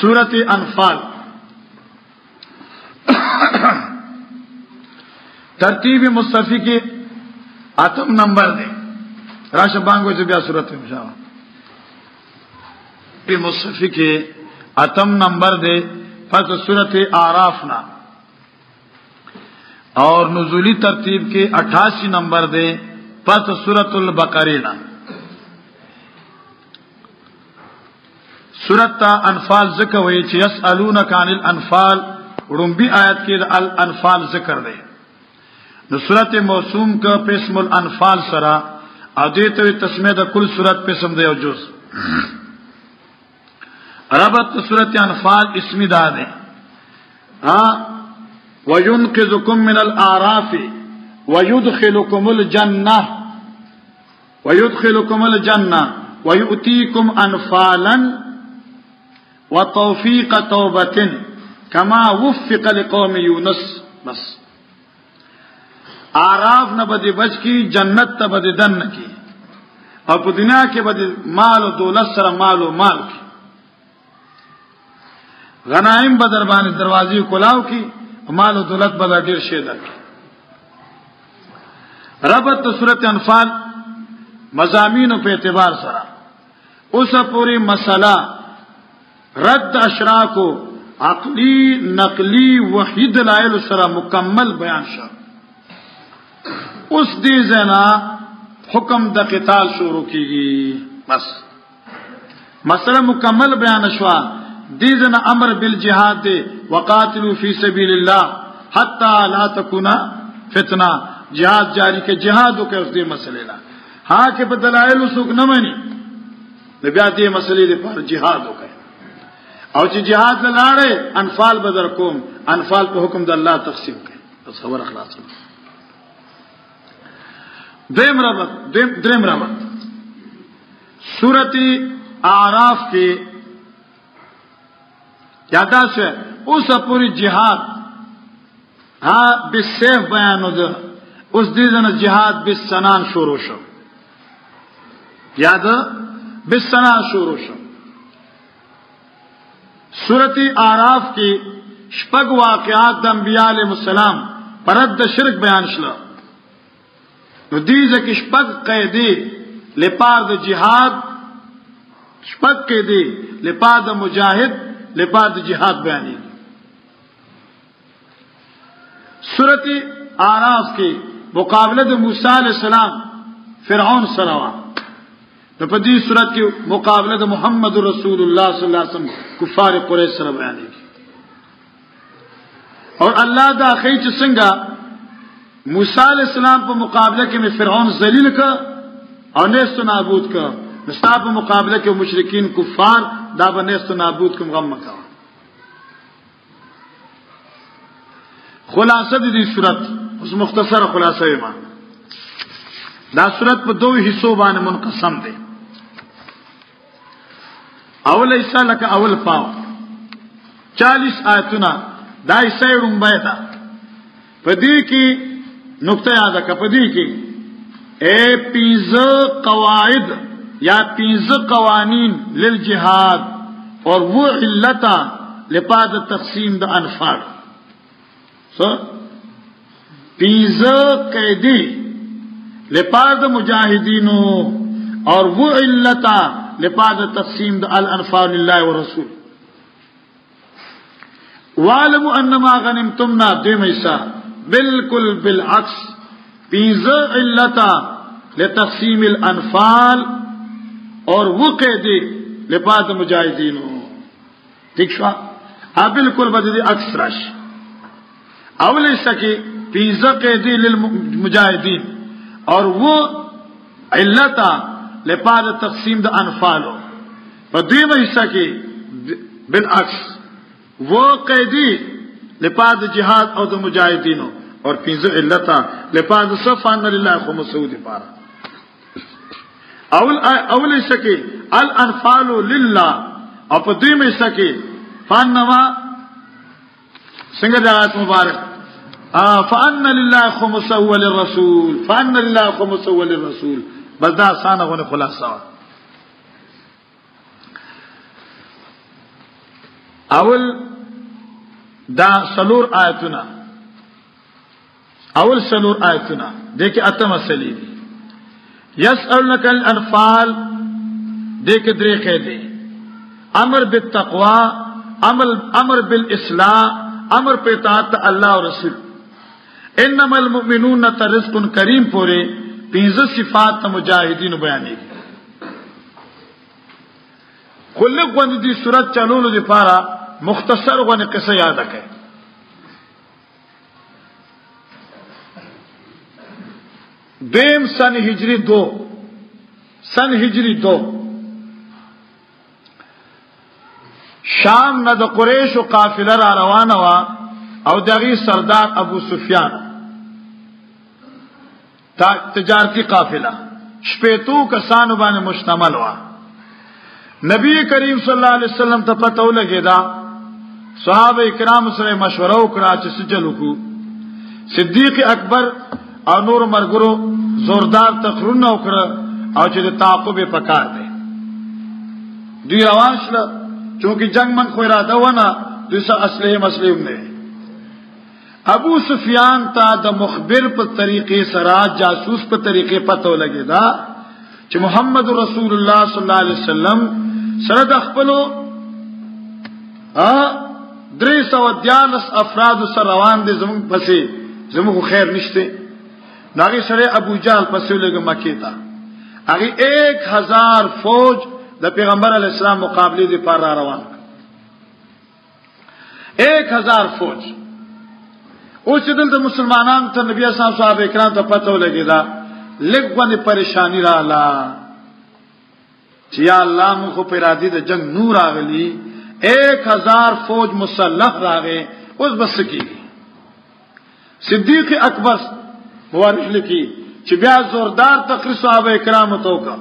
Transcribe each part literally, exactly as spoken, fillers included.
सूरत अनफाल तरतीब मुस्तफी के आतम नंबर दे राशबांगो से ब्या सूरत मुस्तफी के आतम नंबर दे फत सूरत आराफ ना और नुज़ूली तरतीब के अट्ठासी नंबर दे फत सूरतुल बकरीना। सूरत अनफाल जिक्र हुई यसअलूनका अनिल अनफाल रुम्बी आयत के अल अनफाल जिक्र दे न सूरत मौसूम का पेस्मुल अनफाल सरा अदेत तस्मेद कुल सूरत पेस्म दे जुज रबत सूरत अनफाल इसमी दा दे हाँ वयुनक़िज़ुकुम मिनल आराफ़ि वयुदख़िलुकुमुल जन्नह वयुदख़िलुकुमुल जन्नह वयुअतीकुम अनफालन व तौफ़ीक़ तौबतिन कमा वुफ़्फ़िक़ लिक़ौमि यूनुस। बस आराफ न बदे बच की जन्नत त बदे दन की और दुनिया के बदे माल और दौलत सर माल और माल की गनाइम बदरबान दरवाजे कुलाव की माल और दौलत बदर डेर शेदर की। रबत सूरत अनफाल मज़ामीन पे एतबार सरा उस पूरी मसला रद्द अशरा को अकली नकली वही दलाइल सरा मुकम्मल बयान शा उस दी जना हुक्म द क़िताल शुरू कीगी। बस मसला मुकम्मल बयान शवा दी जना अमर बिल जिहाद दे वक़ातिलू फी सबीलिल्लाह हत्ता ला तकुना फितना जिहाद जारी के जिहाद के उस दे मसले ला हाँ के बदलाइल सुख न मनी नबिया दे मसले दे पर जिहाद हो गए और जी जिहाद न लाड़े अनफाल बदर कोम अनफाल को हुक्म द अल्लाह तक़सीम के बस खबर अखलास द्रेम रबत द्रेम रबत सूरती आराफ के यादा से उस पूरी जिहाद हाँ बिसेफ बयान उस दीजन जिहाद बिसनान शुरू शो याद बिसनान शुरू शो सूरती आराफ की शपग वाक़यात अंबिया अलैहिस्सलाम परद शिरक बयान शला दीज की शपग कैदी लेपाद जिहाद शपग कैदी लेपाद मुजाहिद लेपाद जिहाद बयानी। सूरती आराफ की मुकाबले मूसा अलैहिस्सलाम फिरौन सरावा तो पदी सूरत की मुकाबले मोहम्मद रसूलुल्लाह सल्लल्लाहु अलैहि वसल्लम कुफार कुरैश सरा बयानी और अल्लाह दा खींच सिंगा मूसा अलैहिस्सलाम पर मुकाबले के में फिरौन जलील का और नेस्त नाबूद का मुस्ताफ मुकाबले के मुशरिकीन कुफार दाब नेस्त नाबूद के मुगम्मा का खुलासा दी सूरत उस मुख्तसर खुलासा ईमान दा सूरत पर दो हिस्सों बान मुनकसम दे अवल हिस्सा लका अवल पाव चालीस आयतुना दा हिस्सा रुम्बैदा पदी की नुक्ता याद का पदी की ए पीज कवाइद या पीज कवानीन लिल जिहाद और वो इल्लता लिपाद तकसीम द अनफाल सो पीज कैदी लिपाद मुजाहिदीनो और वो इल्लता लिपाद तकसीम द अल अनफाल लिल्लाह व रसूल वालमु अन्नमा गनिमतुम ना दे मैसा बिल्कुल बिलअक्स पीज इल्लता ले तकसीम अनफाल और वो कैदी लिपाद मुजाहिदीन हो ठीक शा हाँ बिल्कुल बदली अक्स रश अवल सकी पीज कैदी लिल मुजाहिदीन और वो इल्लता लिपाद तकसीम द अनफाल हो बदी हिस्सा की बिलअक्स वो कैदी लिपाद जिहाद और मुजाहिदीनों और पीजो इल्लता लिपाद सफान लिल्लाह खुमसूद पारा अवल अवल सके अल अनफालु लिल्लाह और पदी में सके फान नवा सिंगर आयत मुबारक फान लिल्लाह खुमसूद लिर्रसूल फान लिल्लाह खुमसूद लिर्रसूल बलदा आसान होने खुलासा اول دا سلور آیتنا اول سلور آیتنا دیکھ اتم اصلی دی یسألنک الانفال دیکھ دریقے دی امر بالتقوی امر امر بالاصلاح امر پہ اطاعت اللہ و رسول انما المؤمنون رزق کریم پورے پینز صفات مجاہدین بیانی دی خلق وند دی صورت چلولو دی پارا مختصر وند قصہ یاد رکھے دیم سن ہجری دو سن ہجری دو شام نہ د قریش و قافله را روانه وا او دغی سردار ابو سفیان تا تجارتی قافله شپیتو کسانو باندې مشتمل وا نبی کریم صلی الله علیه وسلم ته پته ولګیدا صحابه کرام سره مشوره وکړه چې سجل وکړو صدیق اکبر او نور مرګرو زوردار تقرون وکړه او چې د تعقب پکار دی دوی روان شله چونکہ جنگ من کو ارادہ ہونا دوسرا اسلحے مسلم نے ابو سفیان تا د مخبر پر طریقے سرا جاسوس پر طریقے پتہ لگے دا کہ محمد رسول اللہ صلی اللہ علیہ وسلم سرد اخبلو دری سو دیالس افراد سر روان دے زمون پسے زمون خیر نشتے ناغی سرے ابو جہل پسے لگے مکی تا اگی ایک ہزار فوج د پیغمبر علیہ السلام مقابله دی پر را روان ایک ہزار فوج او چې دلته مسلمانان ته نبی اسلام صحابه کرام ته پته ولګیدا لږ باندې پریشانی رااله چې یا الله مو خو پر ادي د جنگ نور راغلی ایک ہزار فوج مسلح راغې اوس بس کیږي صدیق اکبر مورخ لکی چې بیا زوردار تقریر صحابه کرام ته وکړه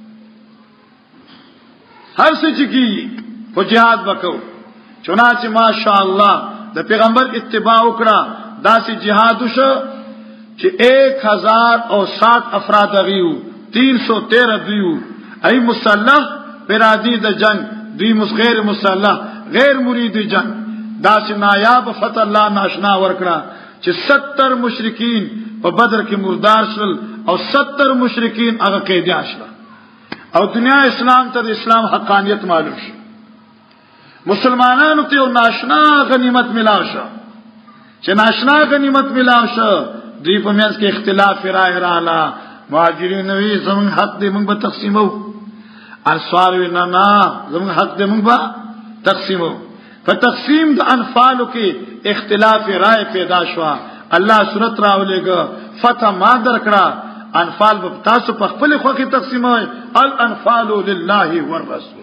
ہر سے چکی وہ جہاد بکو چنانچہ ماشاءاللہ دا پیغمبر اتباع اکڑا دا سی جہاد شو چی ایک ہزار اور سات افراد اغیو تین سو تیرہ دیو ای مسلح پیرادی دا جنگ دی غیر مسلح غیر مرید جنگ دا سی نایاب فتح اللہ ناشنا ورکڑا چی ستر مشرکین پا بدر کی مردار شل اور ستر مشرکین اغا قیدیان شل او دنیا اسلام ته اسلام حقانیت معلوم شي مسلمانانو ته ناشنا غنیمت ملاو شو چې ناشنا غنیمت ملاو شو دوی په میانس کې اختلاف رائے رااله مهاجرین وی زمون حق دې موږ به تقسیمو انصار وی نه نه زمون حق دې موږ به تقسیمو په تقسیم د انفالو کې اختلاف رائے پیدا شو الله سورت راولېګه فتح ما درکړه انفال به تاسو په خپل خو کې تقسیموي الانفال لله والرسول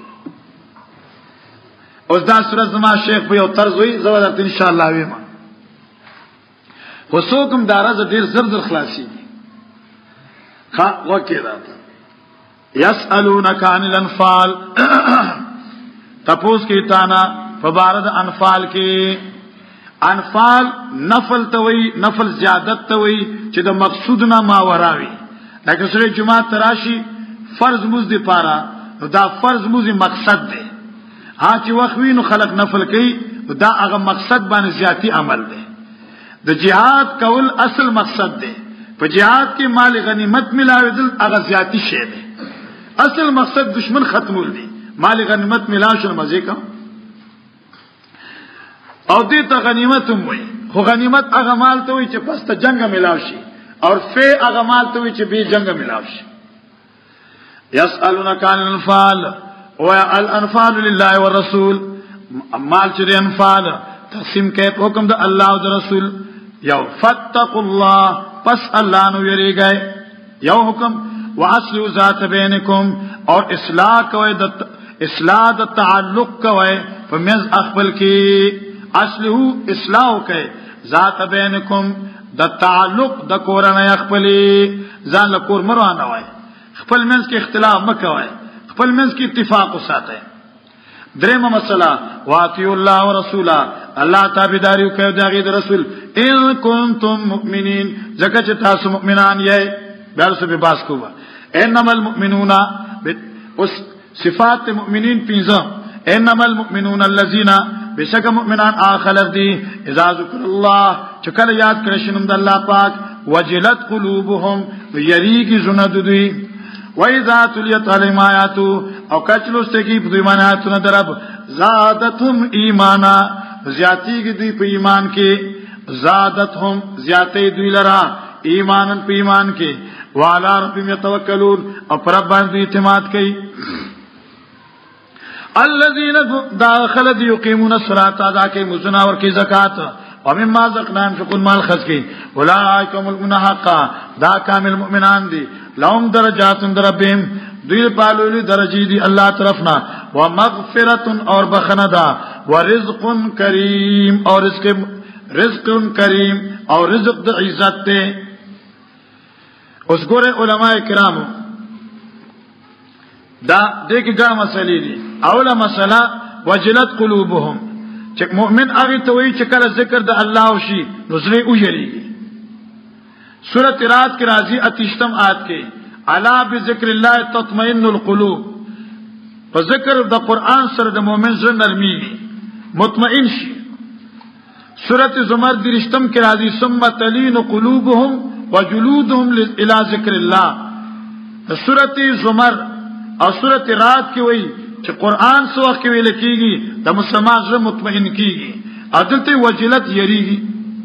اوس دا سورۃ زما شیخ په یو طرز وي زوالت ان شاء الله ویما وسوکم دارز ډیر زر زر خلاصي ها وکي راته يسالونك عن الانفال تپوس کی تانا فبارد انفال کې انفال نفل توي نفل زیادت توي چې د مقصود نه ما وراوي لکه سره جمعه تراشی فرض موز دی پارا دا فرض موز مقصد دی ها چې وخوینو خلق نفل کوي دا هغه مقصد باندې زیاتی عمل دی د جهاد کول اصل مقصد دی په جهاد کې مال غنیمت ملاویدل هغه زیاتی شی دی اصل مقصد دشمن ختمول دی مال غنیمت ملاوشل مزه کا او دې ته غنیمت هم وي خو غنیمت هغه مال ته وي چې پس ته جنگ ملاو شي اور فی هغه مال ته وي چې به جنگ ملاو شي يسالونك عن الانفال والانفال لله والرسول مال چې انفال تقسیم کې حکم د الله او د رسول یو فتقوا الله پس الله نو یریږي یو حکم واصلوا ذات بینکم اور اصلاح کوي د اصلاح د تعلق کوي په مز خپل کې اصله اصلاح کوي ذات بینکم د تعلق د کورنۍ خپلې ځان له کور مروانه وای خپل منځ کې اختلاف مکوای خپل منځ کې اتفاق وساتئ درېمه مسله واطیع الله ورسوله الله تابعداري کوي د هغه رسول ان کنتم مؤمنین ځکه چې تاسو مؤمنان یې درسو به باس کوه انما المؤمنون اس صفات مؤمنین پنځه انما المؤمنون الذين بشک مؤمنان آخلق دی اذا ذکر الله چکل یاد کرشنم د الله پاک وجلت قلوبهم یریږي زونه دوی واذا تليت عليهم آیاتو او کچلو استکی په ایماناتونه درب زادتهم ایمانا زیاتیږي دوی په ایمان کې زادتهم زیاتې دوی لرا ایمانن په ایمان کې وعلى ربهم يتوکلون او پر رب باندې اعتماد کوي الذين داخل يقيمون الصلاه ادا کوي مزنا ور کوي زکات او مما رزقناهم ينفقون مال خرج کوي اولئک هم المنحقا دا کامل مؤمنان دي لهم درجات عند ربهم دوی پالولي درجې دي الله طرفنا ومغفرة اور بخنه دا ورزق کریم اور رزق رزق کریم اور رزق د عزت ته اوس ګوره علماء کرامو دا دغه ګڼه مسلې دي اوله مسله وجلت قلوبهم چې مؤمن هغه ته وایي چې کله ذکر د الله او شي نزله او یریږي سورۃ رات کې راځي اتیشتم آیت کې الا بذکر الله تطمئن القلوب په ذکر د قران سره د مؤمن زړه نرمي مطمئن شي سورۃ زمر درشتم کې راځي ثم تلين قلوبهم وجلودهم الى ذکر الله سورۃ زمر او سورۃ رات کې وایي چې قران سو وخت کې ویل کېږي د مسلمان زړه مطمئن کېږي عادت وجلت یریږي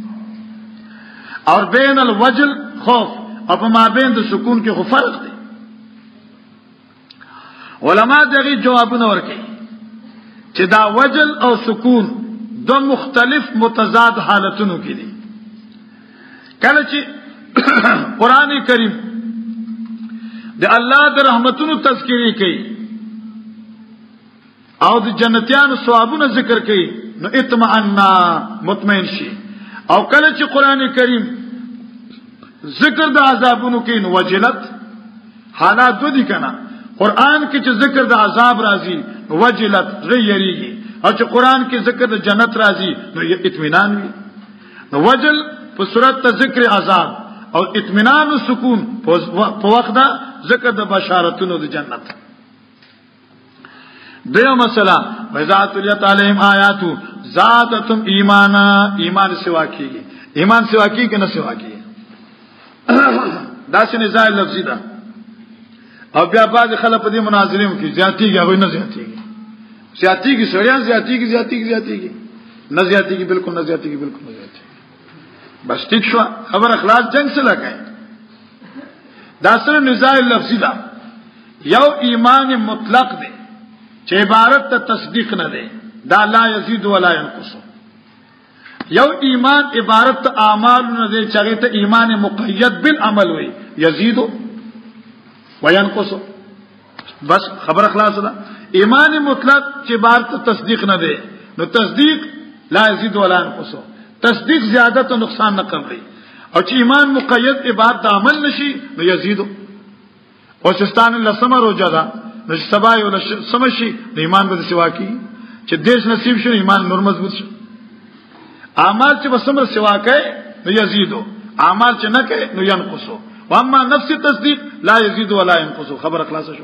اور بین الوجل خوف او په مابین د سکون کې خو فرق دی علما دغه جوابونه ورکړي چې دا وجل او سکون دو مختلف متضاد حالتونو کې دي کله چې قران کریم د الله د رحمتونو تذکری کوي او د جنتیانو ثوابونه ذکر کوي نو اطمئن مطمئن شي او کله چې قران کریم ذکر د عذابونو کوي نو وجلت حالات دو دي کنه قران کې چې ذکر د عذاب راځي وجلت غیریږي او چې قران کې ذکر د جنت راځي نو اطمینان وي نو وجل په صورت د ذکر عذاب او اطمینان او سکون په وخت دا ذکر د بشارتونو د جنت دیو مسئلہ وذات الیت علیہم آیاتو زادتم ایمانا ایمان سوا کیږي ایمان سوا کیږي کنه سوا کیږي دا څنګه ځای لفظی ده او بیا بعد خلک په دې مناظرینو کې زیاتیږي هغه نه زیاتیږي زیاتیږي سړیا زیاتیږي زیاتیږي زیاتیږي نه زیاتیږي بالکل نه زیاتیږي بالکل نه زیاتیږي بس ټیک شو خبر اخلاص جنگ څه لګای دا سره نزاع لفظی ده یو ایمان مطلق ده چې عبارت ته تصدیق نه ده دا لا یزيد ولا ينقص یو ایمان عبارت ته اعمال نه ده چې هغه ته ایمان مقید بالعمل وي یزيد وينقص بس خبر اخلاص ده ایمان مطلق چې عبارت ته تصدیق نه ده نو تصدیق لا یزيد ولا ينقص تصدیق زیادت او نقصان نه کوي او چې ایمان مقید عبارت عمل نشي نو یزيد او شستان لسمه روزه ده نو سبا یو سمشي د ایمان به سوا کی چې دیش نصیب شي ایمان نور مضبوط شي اعمال چې بسمر سوا کوي نو یزيد اعمال چې نه کوي نو ينقص و اما نفس تصدیق لا یزيد ولا ينقص خبر خلاص شو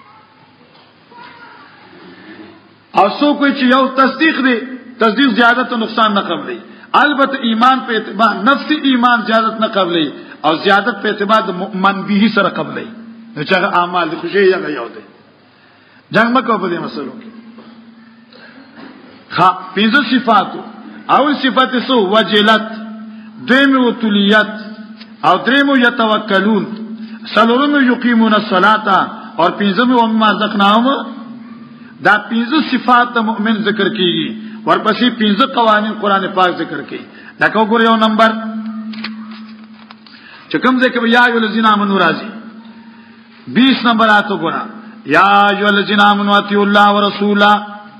او سو کوئی چې یو تصدیق دی تصدیق زیادت او نقصان نه قبلي البته ایمان په اعتبار نفس ایمان زیادت نه قبلي او زیادت په اعتبار د مؤمن به سره قبلي نو چې اعمال د خوشي یغه یو دی جنگ مکو په دې مسلو کې ها پنځه صفات او صفات سو وجلت دیم وتلیت او دریم یتوکلون سلورم یقیمون الصلاة اور پنځم ومما رزقناهم دا پنځه صفات د مؤمن ذکر کیږي ورپسې پنځه قوانین قران پاک ذکر کوي دا کوم یو نمبر چې کوم ځکه یا ایو الذین آمنوا راځي بیس نمبر آتو ګورا یا ایو الذین آمنوا اطیعوا الله ورسوله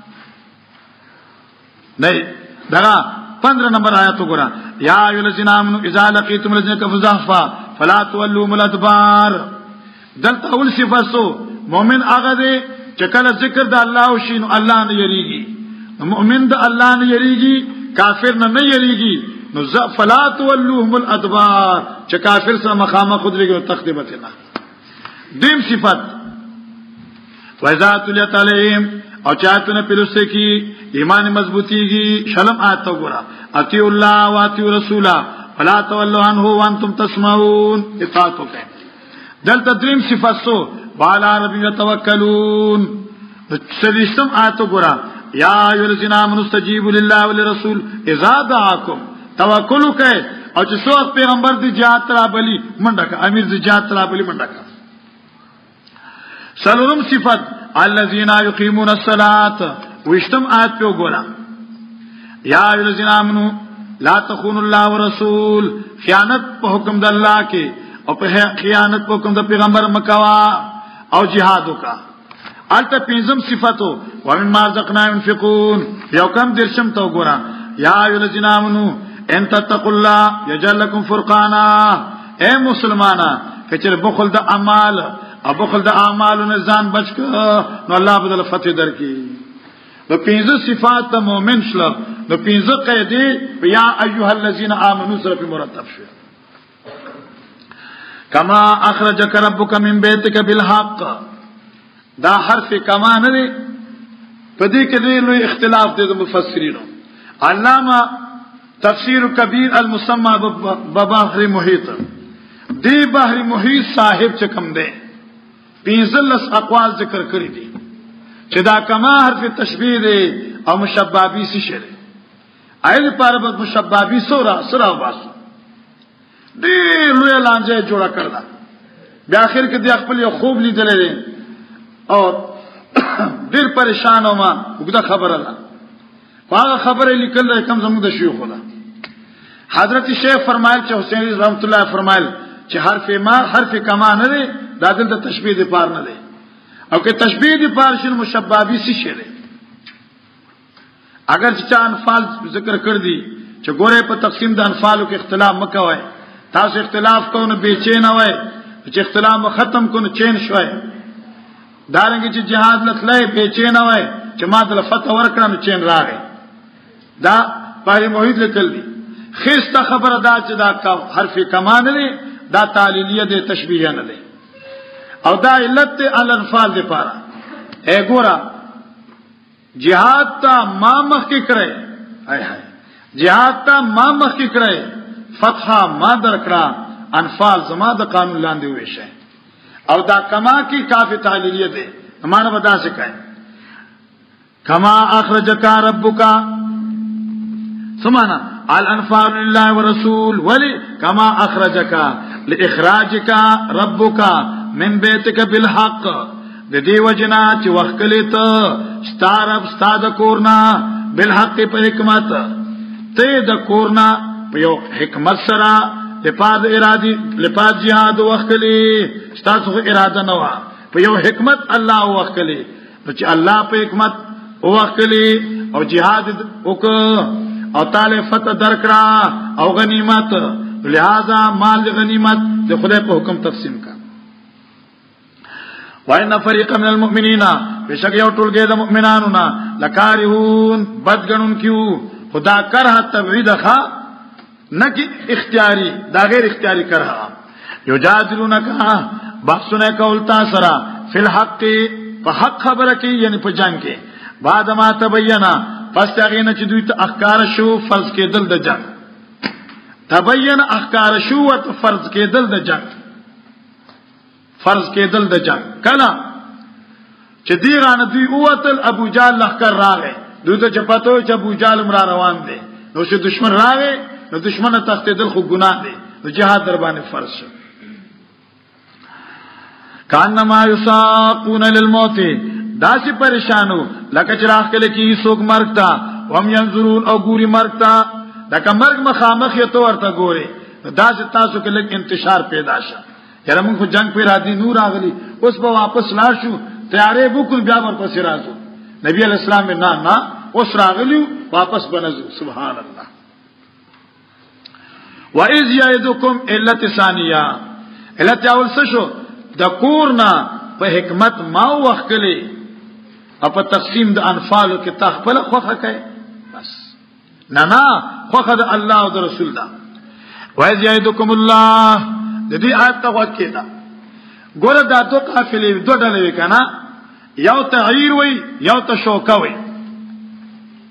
نه دا پندرہ نمبر آیت ګورا یا ایو الذین آمنوا اذا لقیتم الذین کفروا زحفا فلا تولوا الادبار دلته اول صفاتو مؤمن هغه دی چې کله ذکر د الله او شین الله نه یریږي مؤمن د الله نه یریږي کافر نه نه یریږي نو فلا تولوهم الادبار چې کافر سره مخامخ خدريږي تخدمت نه دیم صفات وذات الیت علیهم او چاته نه پلوسته کی ایمان مضبوطیږي. شلم آیت وګوره اطیع الله واطیع رسولا فلا تولوا عنه وانتم تسمعون. اطاعت وکړئ. دلته دریم صفات سو وعلى ربهم يتوکلون. سلیسم آیت وګوره یا ایها الذین آمنوا استجیبوا لله وللرسول اذا دعاکم. توکل وکړئ او چې څو پیغمبر دی جهاد ترا بلی منډه امیر دی جهاد ترا بلی منډه. سلورم صفات الذين يقيمون الصلاه. وشتم آیت په وګوره یا ایها الذین آمنوا لا تخونوا الله ورسول. خیانت په حکم د الله کې او په خیانت په حکم د پیغمبر مکوا او جهاد وکا. الته پنځم صفاتو ومما رزقناهم ينفقون. یو کم درشم ته وګوره یا ایها الذین آمنوا ان تتقوا الله یجعل لكم فرقانا. اے مسلمانا کچر بخل د اعمال او بخل د اعمالو نه ځان بچ ک نو الله بدل فتح درکې. د پنځه صفات د مؤمن شله د پنځه قاعده یا ایها الذین آمنوا سره په مرتب شو. کما اخرجک ربک من بیتک بالحق. دا حرف کما نه دی په دې کې ډېر لوی اختلاف دی د مفسرینو. علامه تفسیر کبیر المسمى ببحر محیط دی بحر محیط صاحب چې کوم دی پینزلس اقوال ذکر کړی دي چې دا کما حرف تشبیه دی او مشبابی سی شری ایل پر په مشبابی سورا سرا واسو دی لوی لانجه جوړه کړل. بیا اخر کې د خپل یو خوب لیدل دي او ډیر پریشان و ما وګدا خبره ده. هغه خبره لیکل کم زموږ د شیوخ ولا حضرت شیخ فرمایل چې حسین رحمت الله فرمایل چې حرف ما حرف کما نه دی دا د تشبیه دی پار نه دی او که تشبیه دی پار شنو مشبابی سی شری. اگر چې انفال ذکر کړ دي چې ګوره په تقسیم د انفالو کې اختلاف مکوئ. تاسو اختلاف کوو نه بیچین وای چې اختلاف ختم کو نه چین شوي. دارنګه چې جهاد لتلې بیچین وای چې ما د فتح ورکړم چین راغی. دا پاره موحد لیکل دي. خسته خبره دا چې دا حرف کما نه دی دا تعلیلیه دی تشبیه نه دی او دا علت الانفال دی پاره. اے ګورا جهاد ته ما مخ کې کړی هاي هاي جهاد ته ما مخ کې کړی فتح ما درکړه انفال زما د قانون لاندې وېشه او دا کما کې کافی تعلیلیه دی. معنا ودا څه کوي کما اخرجک ربک سمانا الانفال لله ورسول ولي كما اخرجك لاخراجك ربك من بيتك بالحق. د دې وجنا چې وکلیت ستارب ستاد کورنا بالحق په حکمت ته د کورنا په یو حکمت سره لپاد ارادي لپاد jihad وکلی ستاسو اراده نه و په یو حکمت الله وکلی چې الله په حکمت وکلی او jihad وک او تعالی فتح درکړه او غنیمت لہذا مال غنیمت د خدای په حکم تقسیم کا. وان فريق من المؤمنين بشک یو ټولګه د مؤمنانو نه لکارهون بدګنون کیو خدا کرہ تبعید ښا نه کی اختیاری دا غیر اختیاری کرہ یجادلونک بحثونه کول تا سرا فی الحق په حق خبره کی یعنی په جنگ کې بعد ما تبینا پس تاغینه چې دوی ته احکار شو فرض کېدل د جنگ تبین احکار شو او فرض کېدل د جنگ فرض کېدل د جنگ کله چې دیغانه دوی اوتل ابو جال لخر راغی دوی ته چپاتو چې ابو جال مر روان دي نو چې دشمن راغی نو دشمن تختیدل خو ګناه دی نو جهاد در باندې فرض شو. کانما یساقون للموت داسې پریشانو لکه چې راخ کله کې څوک مرګ تا وهم ينظرون او ګوري مرګ تا لکه مرګ مخامخ یې تو ورته ګوري داسې تاسو کې لږ انتشار پیدا شه. یاره موږ جنگ پر راځي نور اغلی اوس به واپس لا شو تیارې وکړو بیا ورپسې راځو. نبی علیہ السلام نه نه اوس راغلیو واپس بنځو. سبحان الله. واذ یعدکم علت ثانیه علت اول څه شو د کورنا په حکمت ما وکړي او په تقسیم د انفالو کې تخپل خوخه کوي بس نه نه خوخه د الله او د رسول دا. واذ یعدکم الله د دې آیت ته وکړه ګوره دا دوه قافلې دوه ډلې وکنه یو تعیر وي یو تشوکه وي.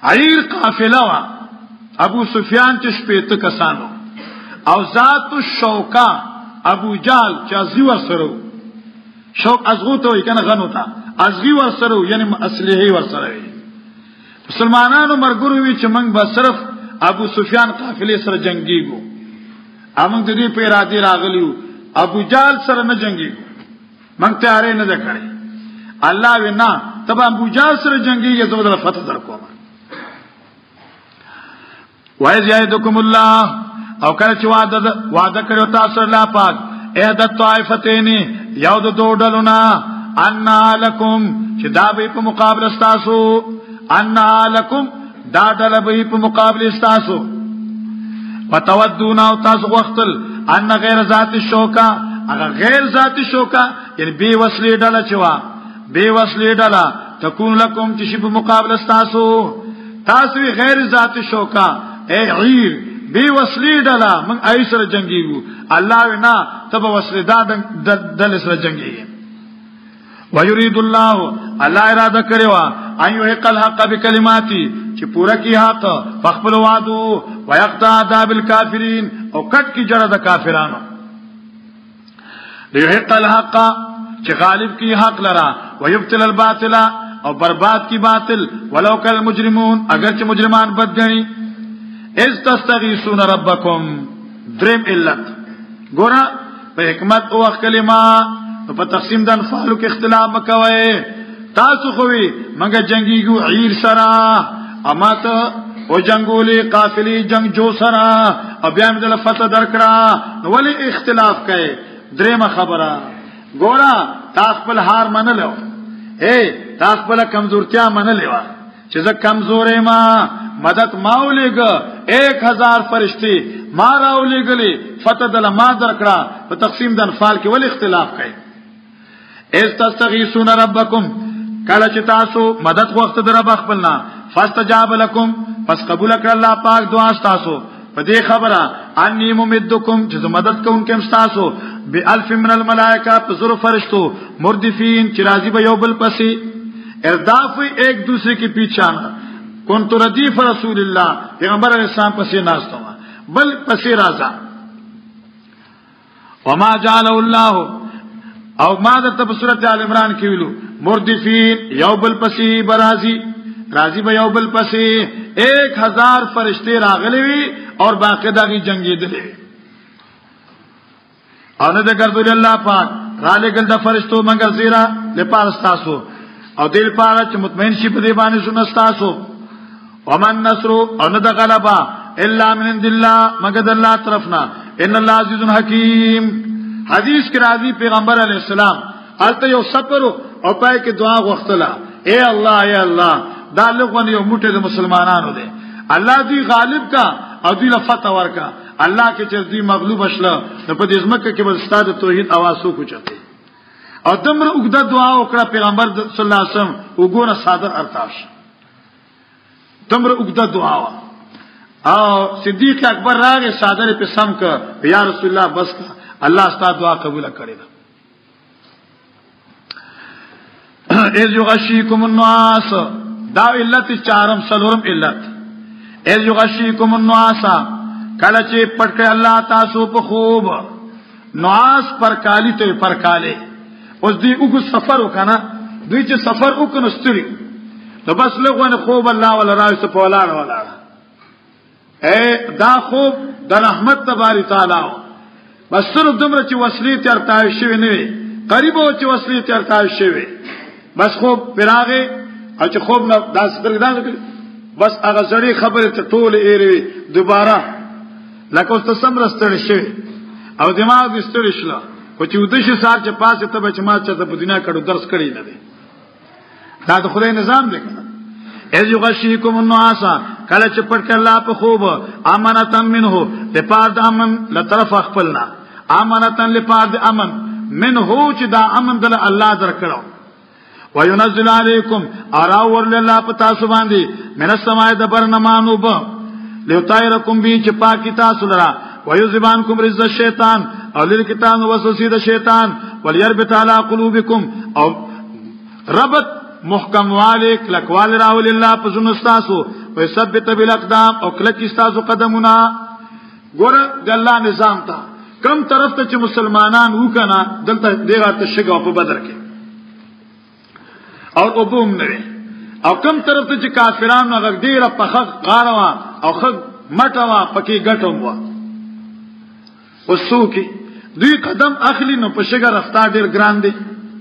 عیر قافله وا ابو سفیان چې شپېته کسانو او ذات الشوکا ابو جال چې ازغي ور سره شوک ازغو ته وي کنه غنو ته ازغي ور سره یعنی اصلي ور سره مسلمانانو مرګورو وی چې موږ به صرف ابو سفیان قافله سره جنگيګو امون د دې په اراده راغلیو ابو جال سره نه جنگيګو موږ تیارې نه وکړي الله وینا تبا ابو جال سره جنگيګي زو د فتح درکوم وایز یادکم الله او کله چې وعده وعده کړو تاسو الله پاک اې د طائفتین یو د دوډلونا ان لکم چې دا به په مقابله تاسو ان لکم دا دل به په مقابله تاسو وتودون او تاسو وختل ان غیر ذات الشوکا هغه غیر ذات الشوکا یعنی بی وسلی ډله چوا بی وسلی ډله تكون لكم چې په مقابله تاسو تاسو غیر ذات الشوکا اے عیر بی وسلی ډلا من ای سره جنگیږو الله وینا تب وسلی دا دل سره جنگیږي ويريد الله الله اراده کړو ان يحق الحق بكلماتي چې پورا کی حق فخبل وعدو ويقطع عذاب الكافرين او کټ کی جړه د کافرانو ليحق الحق چې غالب کی حق لرا ويبطل الباطل او برباد کی باطل ولو کل مجرمون اگر چې مجرمان بدګنی از تستغیثون ربکم درم علت ګورا په حکمت او کلمه په تقسیم د انفالو کې اختلاف مکوي تاسو خوې منګه جنگيګو عیر سرا اماته او جنگولي قافلي جنگ جو سرا او بیا موږ له فتح درکړه نو ولې اختلاف کوي درېمه خبره ګورا تاسو په هار منلو اے تاسو په کمزورتیا منلو چې زه کمزورې ما مدد ماولېګ ایک هزار فرشتي ما راولېګلې فتح دل ما درکړه په تقسیم د انفال کې ول اختلاف کوي از تستغیثون ربکم کله چې تاسو مدد وخت در رب خپلنا فاستجاب لكم پس قبول کړ الله پاک دعا تاسو په دې خبره انی ممدکم چې مدد کوونکم تاسو بالف من الملائکه بزر فرشتو مردفین چې راضی به یو بل پسې ارداف ایک دوسرے کے پیچھے كنت ردیف رسول الله پیغمبر علیہ السلام پسې ناستو بل پسې راځه وما جعل الله او ما د سورۃ ال عمران کې ویلو مردفین یو بل پسې برازي راضی به یو بل پسې ایک ہزار فرشتے راغلي وي اور باقاعده کی جنگي دي او نه د ګرځول الله پاک را لګل د فرشتو مگر زیرا لپاره تاسو او دل پاره چې مطمئن شي په دې باندې سنستاسو ومن نصر او نه د غلبا الا من عند الله مگر الله طرفنا ان الله عزیز حکیم حدیث کې راځي پیغمبر علی السلام البته یو سفر او پای کې دعا غوښتله اے الله اے الله دا لغون یو موټه د مسلمانانو دی الله دی غالب کا او دی لفتح ورکا الله کې چې دی مغلوب شله نو په دې ځمکه کې به ستاد توحید आवाज وکړي چته او دمر وګدا دعا وکړه پیغمبر صلی الله علیه وسلم وګوره ساده ارتاش دمر وګدا دعا وا او صدیق اکبر راغی ساده په سم کا یا رسول الله بس کا الله ستاسو دعا قبول کړي اذ یغشیکم النعاس دا علت چارم سلورم علت اذ یغشیکم النعاس کله چې پټکړه الله تاسو په خوب نعاس پر کالی ته پر کاله اوس دی وګ سفر وکنه دوی چې سفر وکنه ستړي نو بس لغونه خوب الله ولا راځي په ولاړ ولاړ اے دا خوب د رحمت تبارک تعالی بس سره دمر چې وسلی ترتاو شوی نه وي قریب او چې وسلی ترتاو شوی بس خوب فراغه او چې خوب نه داس درګدان بس هغه زړی خبره ته ټول ایری دوباره لکه اوس تاسو مرستل شي او دماغ دستل شله کو چې ودشه سار چې پاسه ته بچ ما چې په دنیا کډو درس کړی نه دی دا د خدای نظام دی اذ یغشیکم النعاس کله چې پټ کړه په خوب امانتن منه لپاره د امن لطرف خپلنا امانتن لپاره د امن منه چې دا امن دل الله درکړو وينزل عليكم اراور لله پتا سو باندې من السماء دبرنمانو به ليطيركم به چې پاکی تاسو لرا ويذبانكم رز الشیطان او للکتان وسوسه د شیطان وليربط على قلوبكم او ربط محکم والے کلکوال راول الله پزون استاسو وثبت بالاقدام او کلک استاسو قدمونه. ګور د الله نظام ته کم طرف ته چې مسلمانان وکنا دلته دیغه تشګه په بدر کې او ابوم نه او کم طرف ته چې کافرانو هغه ډیره په حق غاروا او خد مټوا پکې ګټم وا وسوکي دوی قدم اخلي نو په شګه رفتار ډیر ګران دي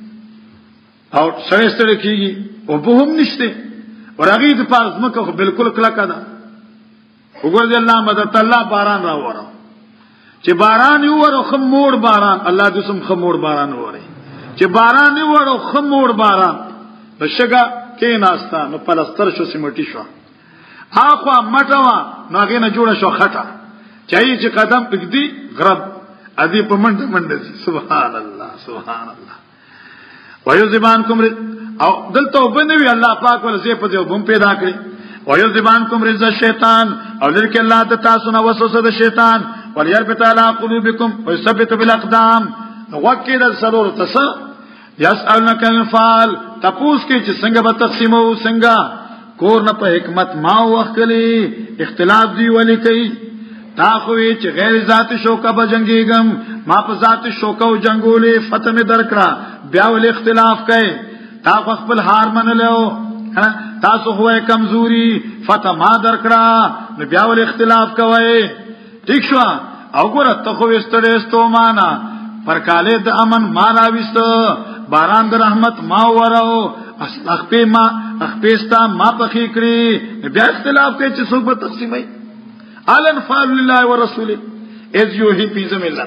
او سره سره کیږي او په هم نشته ورغې د پاس مکه خو بالکل کلا کده وګورئ الله مدد الله باران را وره چې باران یو ور خو موړ باران الله دې سم خموړ باران وره چې باران یو ور خو موړ باران په شګه کې ناستا نو پلستر شو سیمټي شو اخوا مټوا نو هغه نه جوړه شو خټه چای چې قدم پکدي غرب ادي په منډه منډه سبحان الله سبحان الله ويذبانكم او دلته وبنوي الله پاک ول زی په دې وبم پیدا کړی ويذبانكم رز الشیطان او لکه الله ته تاسو نو وسوسه د شیطان وليربط على قلوبكم ويثبت بالاقدام وکید سرور تس يسالنك الفال تپوس کې چې څنګه به تقسیمو څنګه کور نه په حکمت ما وکړي اختلاف دی ولي کوي تا خوې چې غیر ذات شوکه به جنگيګم ما په ذات شوکه او جنگولې فتح می درکړه بیا ول اختلاف کوي تا خپل هار منلو تاسو هوې کمزوري فتح ما درکړه نو بیا ول اختلاف کوي ٹھیک شو او ګره ته خو استړې استومانا پر کاله د امن ما راويست باران د رحمت ما ورو اخپې ما اخپېستا ما پخې کړې بیا اختلاف کوي چې څوک به تقسیمای الان فعل لله ورسوله اذ یوهی فی ذم الله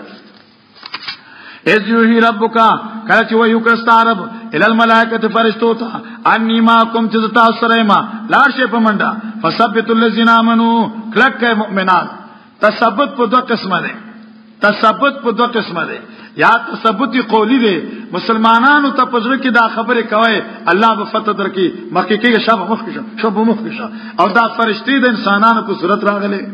اذ یوهی ربک کله چې وایو کرستا رب ال الملائکه فرشتو ته انی ما کوم چې تاسو سره ما لار شي په منډه فثبت الذین آمنو کلک مؤمنان تثبت په دوه قسمه ده تثبت په دوه قسمه ده یا تثبت قولی ده مسلمانانو ته پزړه کې دا خبره کوي الله به فتح درکې مخکې کې شب مخ کې شب مخ کې او دا فرشتي د انسانانو په صورت راغلي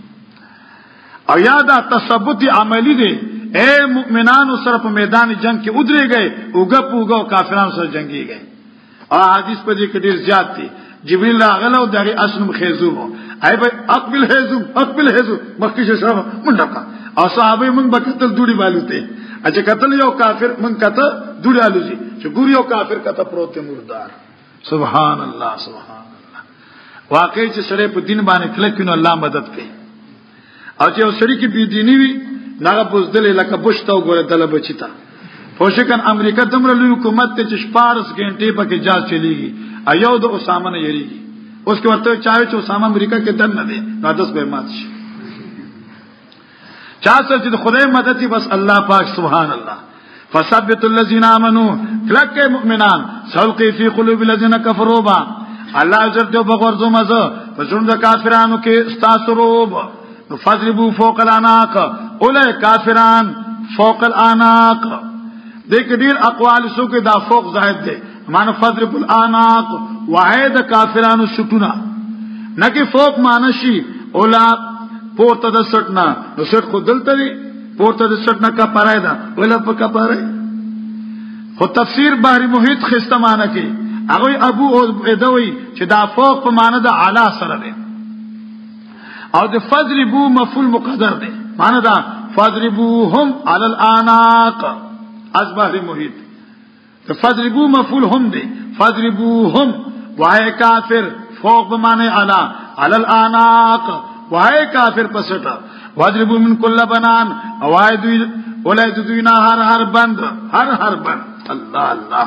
او یا دا تثبت عملی ده اے مؤمنانو سره په میدان جنگ کې ودرېږي اوګه پوګه کافرانو سره جنگيږي او حدیث په دې کې ډیر زیات دي جبريل راغله او دغه اسنم خيزوم اي به اقبل خيزوم اقبل خيزوم مخکې شوه منډه او صحابه موږ بکتل دوړي والوته اچھا قتل یو کافر من کته دوړي الوزي چې ګور یو کافر کته پروت مردار سبحان الله سبحان الله واقعي چې سره په دین باندې کلکینو الله مدد کوي او چې سړی کې بي دیني وي ناغه بوزدل لکه بوشتو ګوره دله بچیتا پوشکن امریکا دمر لوی حکومت ته چې شپارس غنټې پکې جاز چلیږي ایو د اسامه نه یریږي اوس کې ورته چاوي چې اسامه امریکا کې دن نه دي نادس به مات شي چا چې خدای مدد بس الله پاک سبحان الله فثبت الذين امنوا کلک مؤمنان سلقي في قلوب الذين كفروا با الله عز وجل په ورزو مزه په ژوند کافرانو کې استاسروب فضربوا فوق الاناق اولئک کافران فوق الاناق دیکھ دیر اقوال سو کې دا فوق زائد دي معنی فضرب الاناق واحد کافرانو شټونا نکي فوق معنی شي اولا پورته د سټنا نو سټ خو دلته دی پورته د سټنا کا پرای دا ولا پکا پرای خو تفسیر بحری محیط خسته معنی کوي هغه ابو ادوی چې دا فوق په معنی د اعلی سره دی او د فضربو مفعول مقدر دی معنی دا فضربوهم علی الاناق از بحری محیط د فضربو مفعول هم دی فضربوهم وای کافر فوق په معنی اعلی علی الاناق وای کافر پسټا واجربو من کل بنان اوای دوی ولای دوی نه هر هر بند هر هر بند الله الله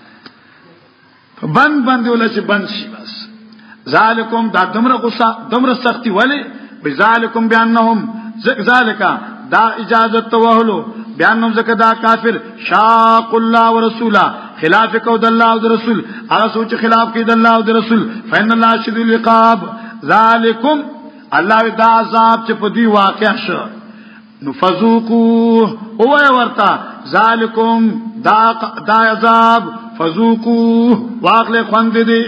بند بند ولای چې بند شي بس ذالکم دا دمر غصه دمر سختی ولی بذالکم بیانهم ذالک دا اجازت توهلو بیانهم زکه دا کافر شاق الله ورسوله خلاف کو د الله او رسول هغه سوچ خلاف کی د الله او رسول فین الله شدید العقاب ذالکم الله دا عذاب چې په دی واقع شو نو فذوقوا هو ورتا ذالکم دا دا عذاب فذوقوا واقع خوند دي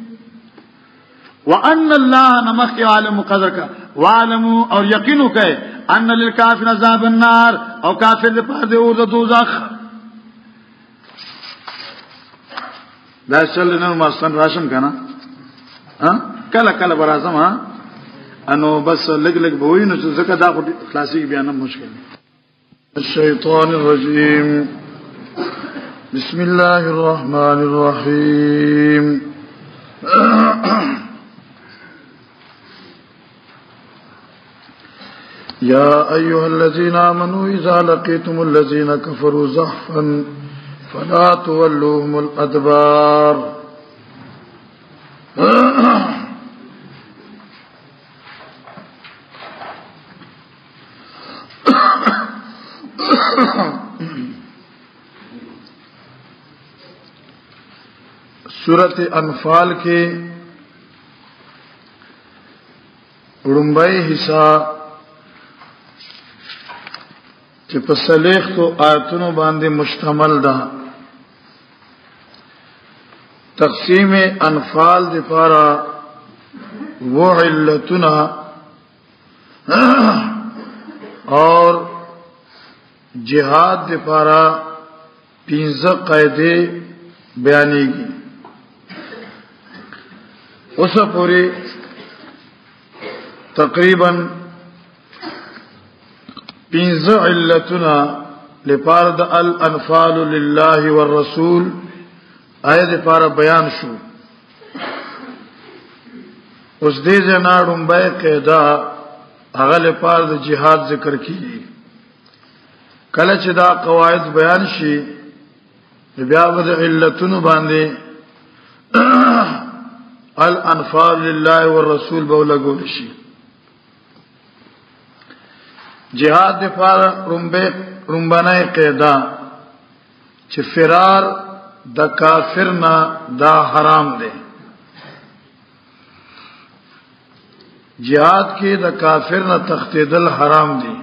وان الله نمخ عالم قدرک وعلموا اور یقینو کوي ان للکافر عذاب النار او کافر په دې اور د دوزخ دا چل نه ماستان راشم کنه ها کله کله برازم ها انو بس لګ لګ بووی نو ځکه دا خلاصي بیان مشکل الشیطان الرجیم بسم الله الرحمن الرحیم يا أيها الذين آمنوا إذا لقيتم الذين كفروا زحفا فلا تولوهم الأدبار سورۃ انفال کے رنبائی حصہ چې په صلیخ تو آیتونو باندې مشتمل ده تقسیم انفال د پاره و علتنا اور جهاد د پاره پنځه قاعده بیانېږي اوسه پوری تقریبا پنځه علتنا لپاره د الانفال لله والرسول آیت لپاره بیان شو اوس دې جناړم به قاعده هغه لپاره د جهاد ذکر کیږي کله چې دا قواعد بیان شي بیا د علتونو باندې الانفال لله والرسول بولګول شي جهاد لپاره رنبه رنبنه قاعده چې فرار د کافرنا دا حرام دی جهاد کې د کافرنا تختیدل حرام دی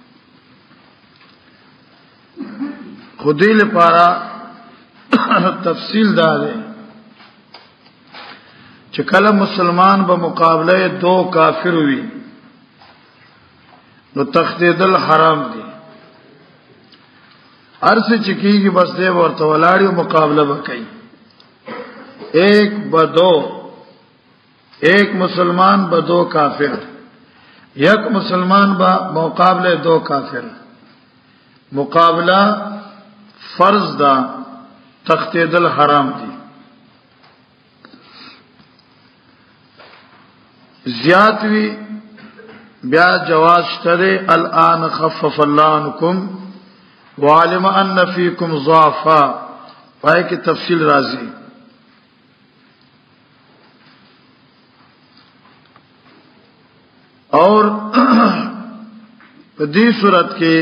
خودی لپاره تفصیل دا دی چې کله مسلمان به مقابله دو کافر وي نو تختیدل حرام دی ارسه چکیږي بس دې ورته ولاړیو مقابله وکړي ایک بدو ایک مسلمان بدو کافر یک مسلمان با مقابله دو کافر مقابله فرض دا تختیدل حرام دی زیات وی بیا جواز شته الان خفف الله عنکم وعلم ان فیکم ضعفا پای کی تفصیل راځي اور په دې صورت کې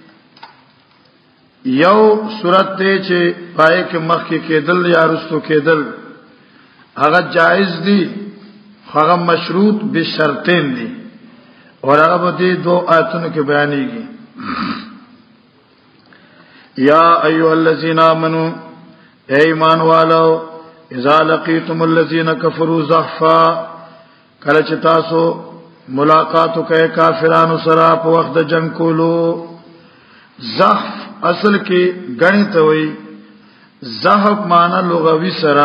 یو صورت ته چې پای کې مخ کې کېدل یا رستو کېدل هغه جائز دي هغه مشروط به شرطین دي اور هغه دې دو آیتونو کې بیانېږي یا ایها الذین آمنوا اے ایمان والو اذا لقیتم الذین کفروا زحفا کله چې تاسو ملاقات وکړئ کافرانو سره په وخت د جنگ کولو زحف اصل کې غنی ته وای زحف معنی لغوي سره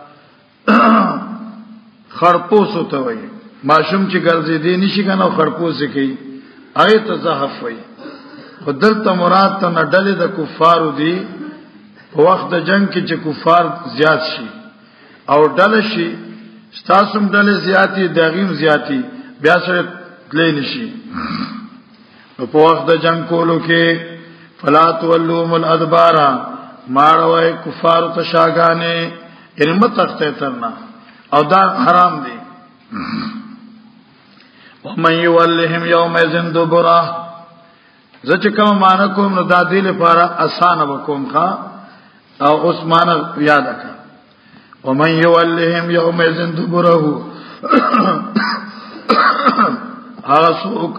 خرپوس ته وای ماشوم چې ګرځي دي نشي کنه خرپوس کوي آیت زحف وای خدلته مراد ته نډلې د کفارو دي په وخت د جنگ کې چې کفار زیات شي او ډله شي ستاسو ډله زیاتی دغیم زیاتی بیا سره تلې نشي په وخت د جنگ کولو کې فلا تولوم الادبار ماروي کفار ته شاګانې علم تخته ترنا او دا حرام دي ومن يولهم يومئذ دبره زچ کوم معنا کوم نو د دې لپاره اسانه وکوم ښا او اوس معنا یاد کړه ومن يولهم يومئذ دبره هغه څوک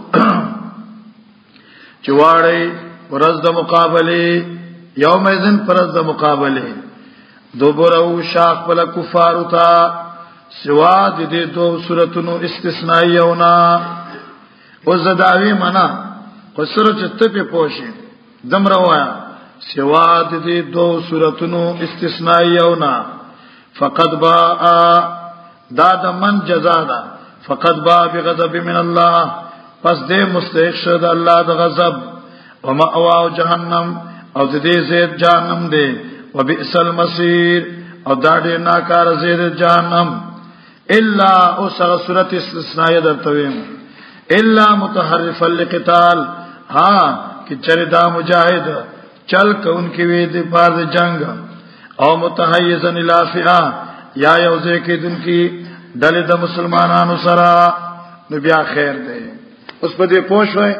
چواړی ورځ د مقابله یومئذ پرځ د مقابله دبره شاخ بل کفار تا سوا د دې دوه سوراتونو استثنائیونه وزداوی معنا قصره چې ته په پوښي دمره وایا سوا د دې دوه سوراتونو استثنائیونه فقد باء دا د من جزا ده فقد باء بغضب من الله پس دې مستحق شو د الله د غضب ومأواه جهنم او دې زید جهنم دې وبئس المصير او دا دې ناکار زید جهنم الا اسر سورۃ استثناء درتویم الا متحرفا لقتال ها کہ چردا مجاہد چل کو ان کی وی د بار جنگ او متحیزا الی فئه یا یوزه کې دن کی ډلې د مسلمانانو سره نو بیا خیر دی اوس په دې پوښوي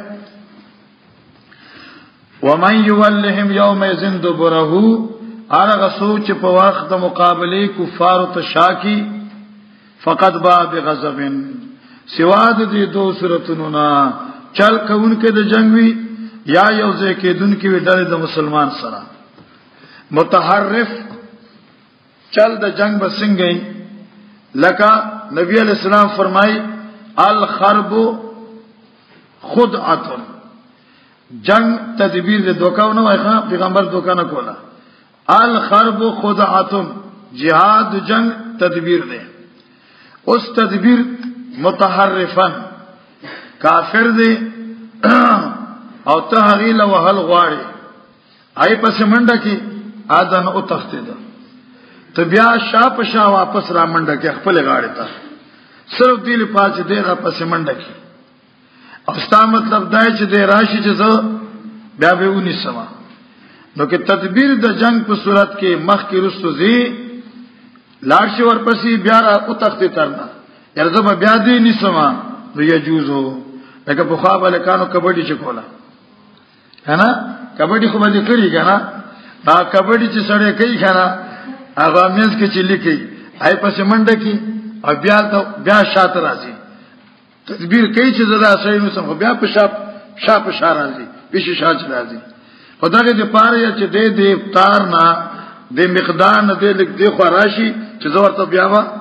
ومن یولهم یوم یذن دبره هغه سوچ په وخت د مقابله کفار ته شاکی فقط با بغضب سوا د دې دوه صورتونو نا چل کوونکې د جنگ وی یا یوځه کې دن کې ډلې د مسلمان سره متحرف چل د جنگ بسنګي لکه نبی علیہ السلام فرمای الحرب خدعه جنگ تدبیر د دوکاو نه وایخه پیغمبر دوکا نه کولا الحرب خدعه جهاد جنگ تدبیر دی اوس تدبیر متحرفن کافر دی او تهغیل وهل غواړي آی پس منډه کی اذن او تختید ته بیا شاپ شا واپس را منډه کې خپل غاړه ته صرف دی پاس دی را پس منډه کې او ستا مطلب دای چې دی راشي چې زه بیا به ونی سما نو کې تدبیر د جنگ په صورت کې مخ کې رسو زی لارشي ورپسې بیا را او تختی ترنا یرزه بیا دی نسما نو یجوزو لکه په خوا بالکانو کبډي چې کولا کنه کبډي خو باندې کړی کنه دا کبډي چې سړی کوي کنه هغه مېز کې چې لیکي آی پسې منډه کې او بیا ته بیا شاته راځي تدبیر کوي چې زړه سړی نو سم بیا په شاپ شاپ شار راځي پېښ شاج راځي خدای دې پاره چې دې دې افطار نه دې مقدار نه دې لیک دې خو راشي چې زور ته بیا وا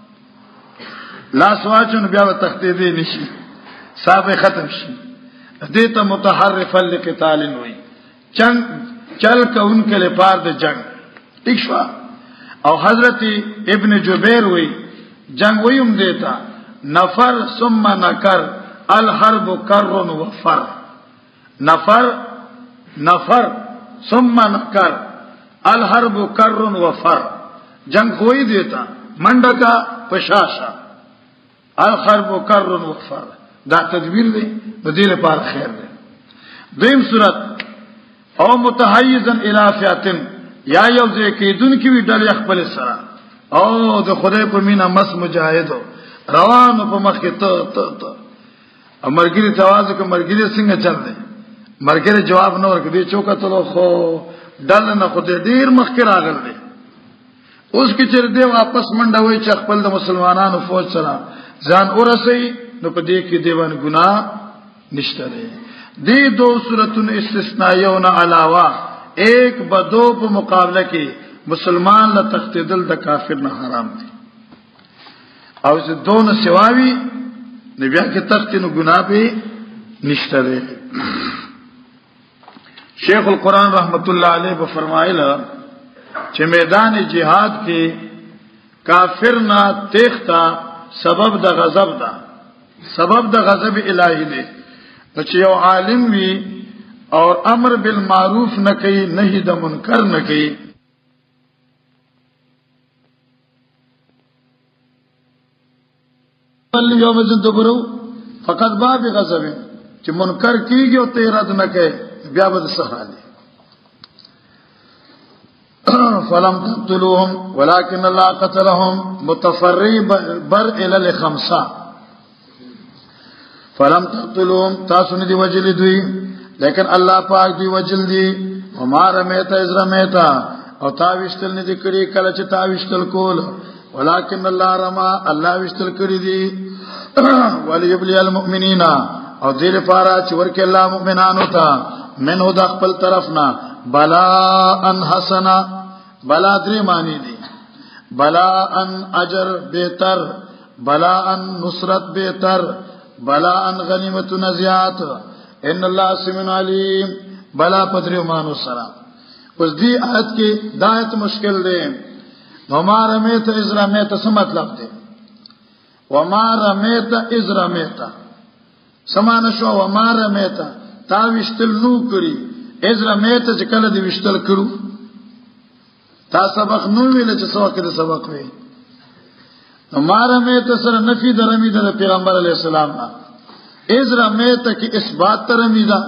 لاس واچن بیا تختې دې نشي صاحب ختم شي دې ته متحرف لقتال وي جنگ چل کونکه لپاره د جنگ ٹھیک شو او حضرت ابن جبیر وی جنگ ویم دیتا نفر ثم نکر الحرب کر و فر نفر نفر ثم نکر الحرب کر و فر جنگ ہوئی دیتا منڈکا پشاشا الحرب کر و فر دا تدبیر دی بدیل پار خیر دی دویم صورت او متحیزا الی فئه یا یو ځکه دن کی وی ډلې خپل سره او د خدای په مینا مس مجاهدو روان په مخ کې ته ته ته امرګری تواز کو مرګری څنګه چل دی مرګری جواب نه ورکړي چوکا ته خو ډل نه خو ډیر مخ کې راغل دی اوس کې چې دی واپس منډه وای چې خپل د مسلمانانو فوج سره ځان ورسي نو په دې کې دیوان ګناه نشته دی دې دوه صورتونو استثناءونه علاوه ایک بدو په مقابله کې مسلمان له تختیدل د کافر نه حرام دي او چې دونه سواوي نو بیا کې تختینو ګناه به نشته دی شیخ القرآن رحمت الله علیه به فرمایله چې میدان جهاد کې کافر نه تختا سبب د غضب ده سبب د غضب الهی دی چې یو عالم وي اور امر بالمعروف نہ کئی نہی د منکر نہ کئی یوم زندبرو فقط باب غضب چې منکر کیږي او ته رد نه کوي بیا به سهاله فلم تقتلوهم ولكن الله قتلهم متفرب بر الى الخمسه فلم تقتلوهم تاسو نه دی وجل دوی لیکن الله پاک دی وجل دی وما رمیتا از رمیتا او تا وشتل نه دی کړي کله چې تا وشتل کول ولکن الله رما الله وشتل کړي دی وليبلي المؤمنین او دې لپاره چې ورکه الله مؤمنانو ته منو د خپل طرفنا بلا ان حسنا بلا درې معنی دي بلا ان اجر بهتر بلا ان نصرت بهتر بلا ان غنیمت نزیات ان الله سميع عليم بلا پدریو مانو سره اوس دی آیت کې دایت مشکل دی وما رمیت اذ رمیت څه مطلب دی؟ وما رمیت اذ رمیت سمانه شو وما رمیت تا وشتل نو کړی اذ رمیت چې کله دی وشتل کړو تا سبق نو ویل چې سبق دې سبق وی وما رمیت سره نفي د رمی د پیغمبر علی السلام نه اذ رمیت کی اثبات تر رمی دا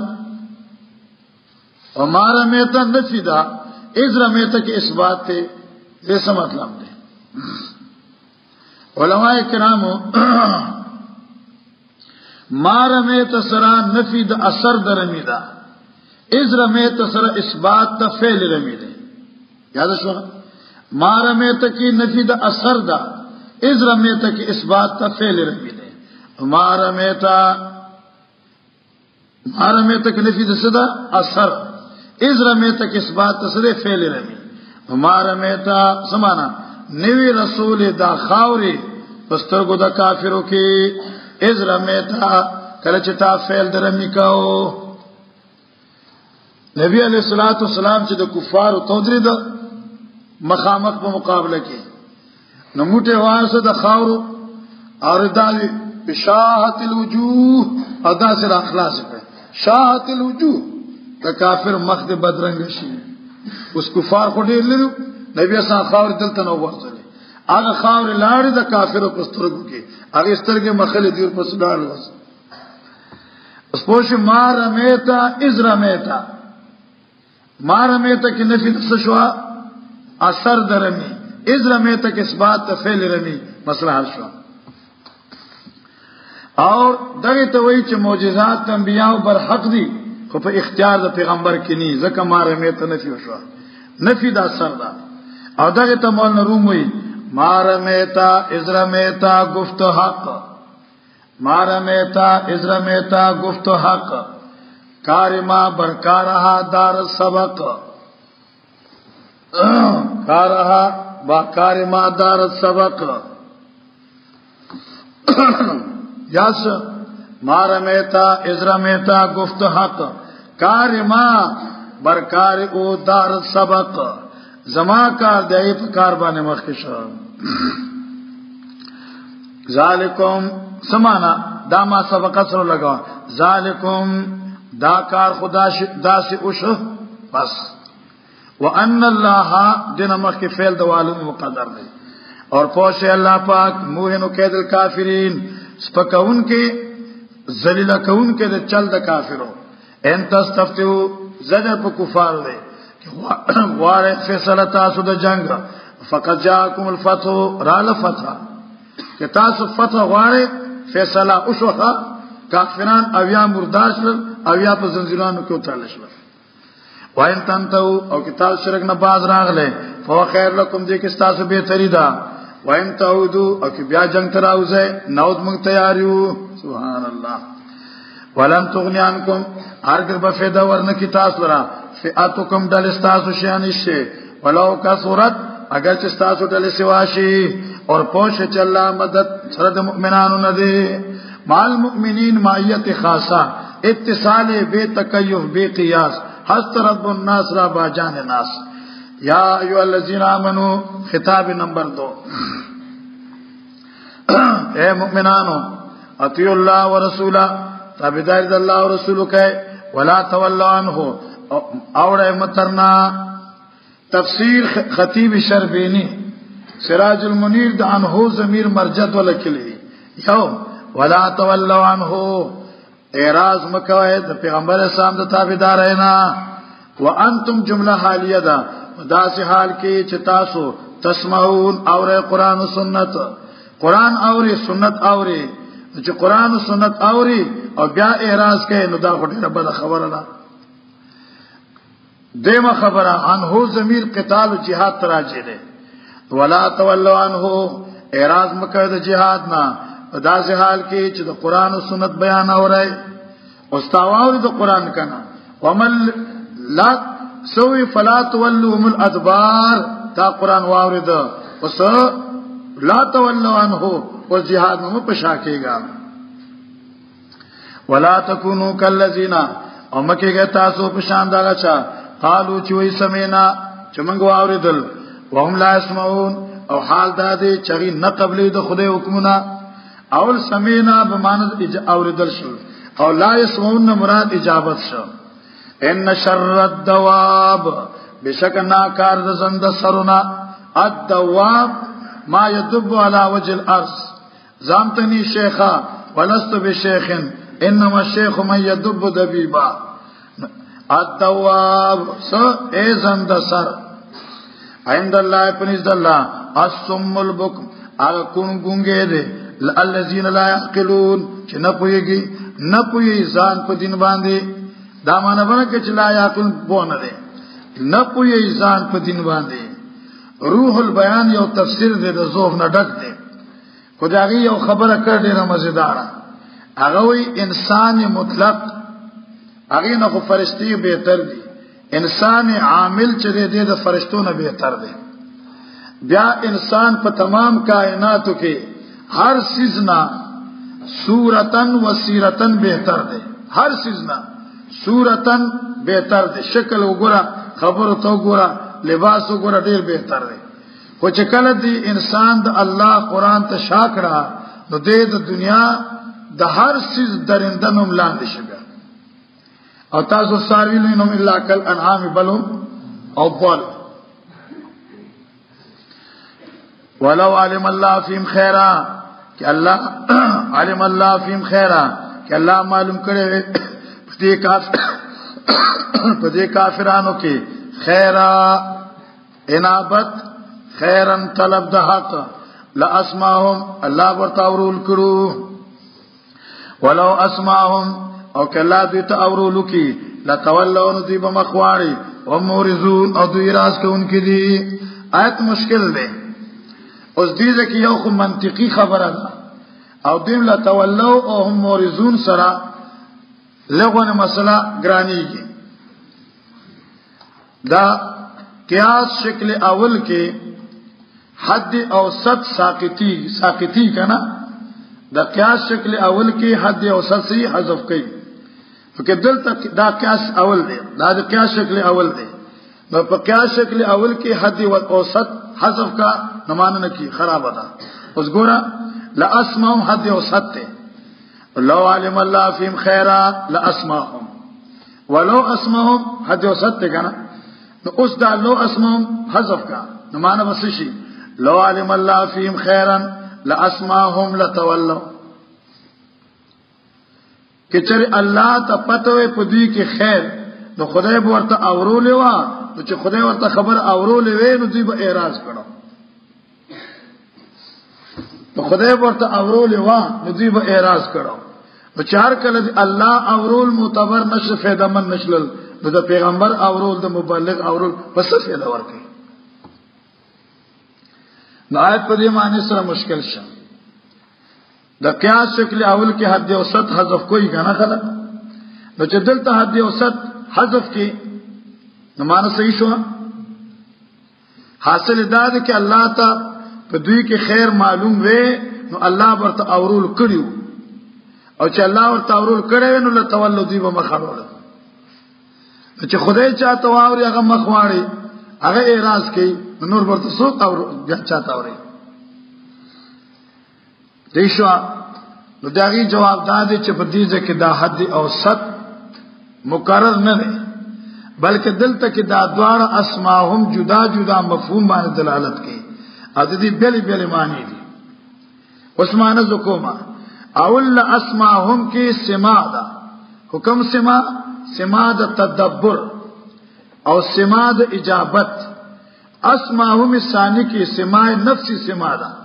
وما رمیت نفي دا اذ رمیت کی اثبات ته دې څه مطلب دی؟ علماء کرامو ما رمیت سره نفي د اثر د رمی دا اذ رمیت سره اثبات ته فعل رمی دی. یاد شو ما رمیت کی نفي د اثر دا اذ رمیت کی اثبات ته فعل رمی دی. ما رمیت ما رمیت کی نفي د صدا اثر اذ رمیت کی اثبات ته صدا فعل رمی. ما رمیت سمانا نوی رسول دا خاوري پسترګو د کافرو کې اذ رمیت کله چې تا فعل درمی کاو. نبی علیہ الصلوۃ والسلام چې د کفارو تودري د مخامخ په مقابله کې نو موټه واسه د خاورو اور دالي بشاحت الوجوه ادا سره اخلاص کړ شاحت الوجوه د کافر مخ د بدرنګ شي. اوس کفار خو ډیر لري نبی اسان خاور دلته نو ورته هغه خاور لاړې د کافرو پسترګو کې هغه سترګې مخلې دی په سودار وس اوس پوښ ما رمیتا اذ رمیتا ما رمیتا کې نفي د شوا اثر درمي اذ رمیتا کې اثبات فعل رمي مسله حل شو. اور دغه ته وایي چې معجزات انبیاء بر حق دي خو په اختیار د پیغمبر کې نه ځکه ما رمیتا نفي شو نفي د اثر دا. او دغه ته مول روم وایي ما رمیتا اذ رمیتا گفت حق ما رمیتا اذ رمیتا گفت حق کارما برکارها دار سبق کارها با کارما دار سبق یاس ما رمیتا اذ رمیتا گفت حق کارما برکار او دار سبق زما کار دی په کار باندې مخکې شو. ذالکم سمانا دا ما سبق سره لگا ذالکم دا کار خدا دا سے اوشو بس وان الله دین مخکې فعل د والو مقدر دی اور پوش الله پاک موهنو کید الکافرین سپکون کې ذلیل کون کې د چل د کافرو ان تستفتو زجر په کفار دی واره فیصله تاسو د جنگ فقط جاءکم الفتح را لفتح که تاسو فتح غواړي فیصله وشوه کافران او یا مرداشل او یا په زنجیرانو کې وتړل شول. وان تنتو او کتاب شرک نه باز راغله فو خیر لكم دې کې تاسو به تری دا وان تعودو او کې بیا جنگ تراوځي نوود موږ تیاریو سبحان الله. ولن تغنی عنکم هرګر به فایده ورنه کی تاسو لرا فئاتکم دل استاسو شان شي ولو کا صورت اگر چې تاسو دل سواشي اور پوښ چې الله مدد سره د مؤمنانو نه دی مال مؤمنین مایت خاصه اتصال بے تکیف بے قیاس حست رب الناس را با جان الناس. یا ایها الذین آمنو خطاب نمبر دو اے مؤمنانو اطیعوا الله ورسوله تابعدار د الله او رسول کې ولا تولوا عنه اوره مترنا. تفسیر خطیب شربینی سراج المنیر د عنه ضمیر مرجد ولکلی یو ولا تولوا عنه اعراض مکوئ د پیغمبر اسلام د تابعدارینا وانتم جمله حالیه ده داسې حال کې چې تاسو تسمعون اوره قران او سنت قران اوري سنت اوري چې قران او سنت اوري او بیا اعراض کوي نو دا غټه بل خبره ده. دیمه خبره عنه ضمیر قتال او jihad تراجه ده ولا تولوا عنه اعراض مکوئ د jihad نه داسې حال کې چې د قران او سنت بیان اوري او استواوري د قران کنا ومل لا سوي فلا تولهم الادبار دا قران واورید اوس لا تولوا عنه او jihad مو پشاکېګا ولا تکونوا کالذین او مکه تاسو په شان دا چا قالو چې وې سمینا چې موږ واوریدل وهم لا يسمعون او حال دادی چغی نه قبلې د خدای حکمونه اول سمینا بمانه اوریدل شو او لا يسمعون مراد اجابت شو ان شر الدواب بشک ناکار د زند سرنا الدواب ما يدب على وجه الارض زامتني شيخا ولست بشيخ انما الشيخ من يدب دبيبا الدواب سو اي زند سر عند الله پنځ الله الصم البكم اغه کون ګونګې دي الذين لا يعقلون چې نه پويږي نه پوي ځان په دین باندې دا معنی باندې چې لا يعقل بونه دي نه پوي ځان په دین باندې روح البیان یو تفسیر دی د ذوق نه ډک دی خدای یو خبره کړ ډیره مزیدار هغه وی انسان مطلق هغه نه خو فرشتي بهتر دي انسان عامل چې دی د فرشتو نه بهتر دی بیا انسان په تمام کائناتو کې هر سيزنا صورتن و سیرتن بهتر دی هر سيزنا صورتن بهتر دی شکل وګوره خبرو تو وګوره لباس وګوره ډیر بهتر دی خو چې کله دی انسان د الله قران ته شاکړه نو د دنیا د هر سیز درنده نوم لاندې شي او تاسو ساروی نو الا کل انعام بلهم او ضل ولو علم الله فيهم خيرا کہ اللہ علم الله فيهم خيرا کہ اللہ معلوم کرے پدې کافر پدې کافرانو کې خیرا انابت خیرن طلب د حق لا اسمعهم الله ورته اورول کړو ولو اسمعهم او کلا دوی ته اورول کی لا تولون دوی بمخواړي او مورزون او دوی راز کوونکې دي آیت مشکل ده اوس دې ځکه یو خو منطقي خبره ده او دوی لا تولو او هم مورزون سره لغونه مسله ګرانیږي دا قیاس شکل اول کې حد اوسط ساقطی ساقطی کنا دا قیاس شکل اول کې حد اوسط سے حذف کړي فکر دلته دا قیاس اول دی دا د قیاس شکل اول دی نو په قیاس شکل اول کې حد اوسط حذف کا نمانه نه کی خراب ده اوس ګوره لا اسمعهم حد اوسط ته لو علم الله فيهم خيرا لا اسمعهم ولو اسمعهم حد اوسط ته کنا نو اوس دا لو اسمعهم حذف کا نمانه بس شي لو علم الله فيهم خيرا لا اسمعهم لتولوا کچر الله ته پته وي په دوی کې خیر نو خدای به ورته اورولې وا نو چې خدای ورته خبر اورولې وې نو دوی به اعتراض کړو نو خدای ورته اورولې وا نو دوی به اعتراض کړو نو چار کله الله اورول معتبر نشه فائدہ من نشلل نو د پیغمبر اورول د مبلغ اورول پس فائدہ ورکړي نو آیت په دې معنی سره مشکل شه د قیاس شکل اول کې حد اوسط حذف کوئی غنا خلق نو چې دلته حد اوسط حذف کې نو معنی صحیح شو حاصل دا ده چې الله ته په دوی کې خیر معلوم وې نو الله ورته اورول کړیو او چې الله ورته اورول کړی نو له تولو دی به مخاړول چې خدای چاته واوري هغه مخواړي هغه اعتراض کوي نور ورته څوک اور چاته اوري دیشوا نو داغي جواب دادې چې په دې ځکه دا حد اوسط مقرر نه دی بلکې دلته کې دا دواړه اسماءهم جدا جدا مفهوم باندې دلالت کوي ا دې بلی بلی معنی دي عثمان زکوما اول اسماءهم کې سما ده حکم سما سما د تدبر او سما د اجابت اسماءهم الثانی کې سما نفسي سما ده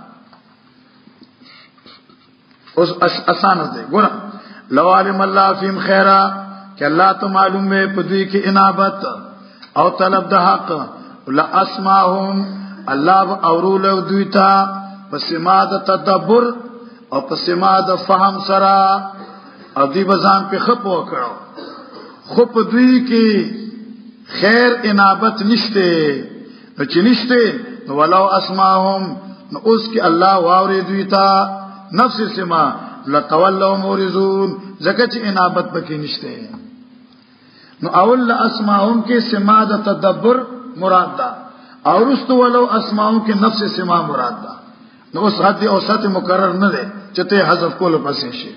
اوس آسان ده ګور لو علم الله فيهم خيرا کہ اللہ تو معلوم ہے پدوی کی انابت او طلب د حق لا اسماءهم الله اورول دویتا پسما د تدبر او پسما د فهم سرا او دی بزان په خپو کړو خو پدوی کی خیر انابت نشته نو چې نشته نو ولو اسماءهم نو اوس کی الله واوري دویتا نفس سما لتولوا مورزون زکه چې انابت پکې نشته نو اول اسماءهم کې سما د تدبر مراد ده اور رستو ولو اسماؤں کے نفس سما مراد دا نو اس حد اوسط مقرر نہ دے چتے حذف کولو پسې شي.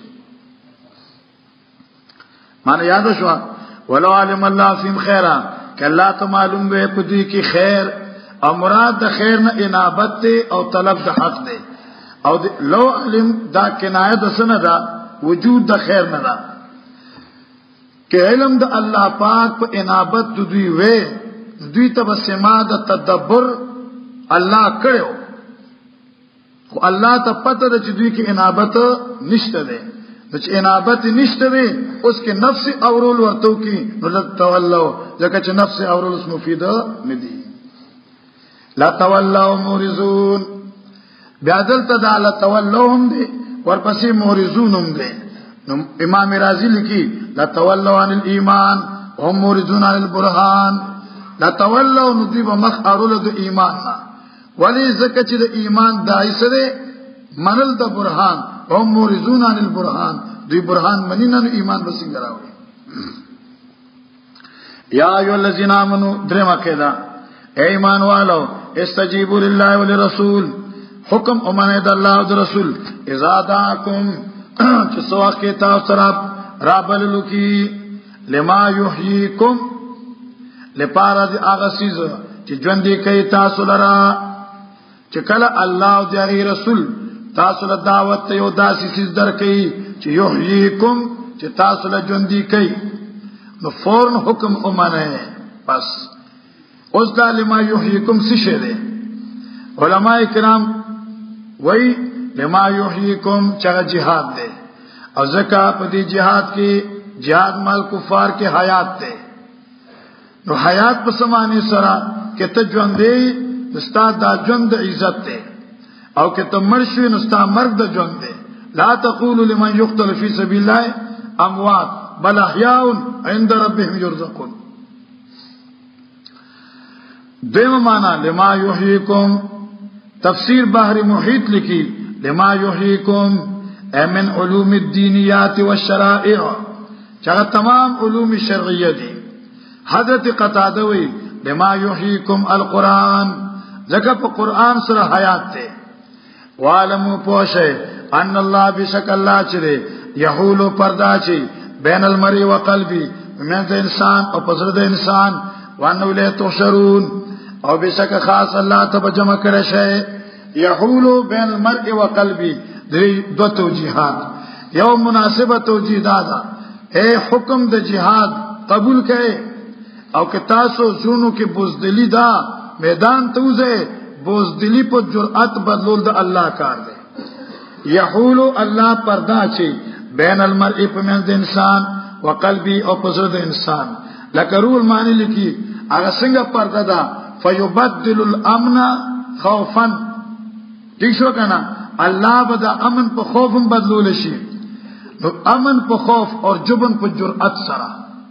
معنی یاد شو ولو علم الله فیم خیرا کہ اللہ تو معلوم ہے پدی کی خیر او مراد د خیر نہ انابت تے او طلب د حق دے او لو علم دا کنایه د سن دا وجود د خیر نہ دا کہ علم د اللہ پاک په انابت د دوی وې دوی تبسما د تدبر الله کړو خو الله ته پته ده چې دوی کې انابت نشته ده چې انابت نشته ده اوس کې نفس اورول ورته کی نو تولو ځکه چې نفس اورول اس مفیده ندي لا تولوا مورزون بیا دلته دا لا تولوهم دي ورپسې مورزون هم دي. نو امام رازی لیکي لا تولوا عن الايمان هم مورزون عن البرهان. لا تولوا ندي بمخ اورول د ایمان نه ولی زکه چې د ایمان دای سره منل د برهان هم مورزون عن البرهان دوی برهان منی نه ایمان بسنګ راوي. یا ایو الذین آمنو درما کېدا اے ایمان والو استجیبوا لله وللرسول حکم امانه د الله او د رسول اذا دعاکم چې سوا کې تاسو سره رابللو کی لما یحییکم لپاره د هغه سیز چې ژوند دي کوي تاسو لرا چې کله الله او د رسول تاسو له دعوت ته یو داسې چیز درکې چې یحییکم چې تاسو له ژوند دي کوي نو فورن حکم امانه بس اوس دا لما یحییکم څه شه دي علماء کرام وای لما یحییکم چې جهاد دی او ځکه په دې جهاد کې جهاد مال کفار کې حیات دی نو حیات په سمانه سره کې ته ژوند دی استاد دا ژوند عزت دی او کې ته مرشي نو استاد مرګ د ژوند دی. لا تقولوا لمن يقتل في سبيل الله اموات بل احياء عند ربهم يرزقون. دیمه معنا لما یحییکم تفسیر بحر محیط لکی لما یحییکم من علوم الدینیات والشرائع چاہا تمام علوم شرعیہ دی. حضرت قتادہ وی لما یحییکم القرآن ذکر پا قرآن سر حیات تے وعلمو پوشے ان اللہ بشک اللہ چرے یحولو پردہ چی بین المرء و قلبی من دا انسان او پسر دا انسان وانو لے تحشرون او بشک خاص اللہ تب جمع کرشے یحولو بین المرء و قلبی دری دو توجیحات یو مناسبہ توجیح دادا اے حکم دا جہاد قبول کرے او کہ تاسو زونو کی بزدلی دا میدان توزے بزدلی پر جرأت بدلول دا اللہ کار دے. یحولو اللہ پردہ چی بین المرئی پمند انسان و قلبی او پزرد انسان لکرول معنی لکی اگر سنگا پردہ دا فیبدل الامن خوفا ٹھیک شو کنا اللہ بدا امن پا خوفم بدلول شی نو امن پا خوف اور جبن پا جرأت سرا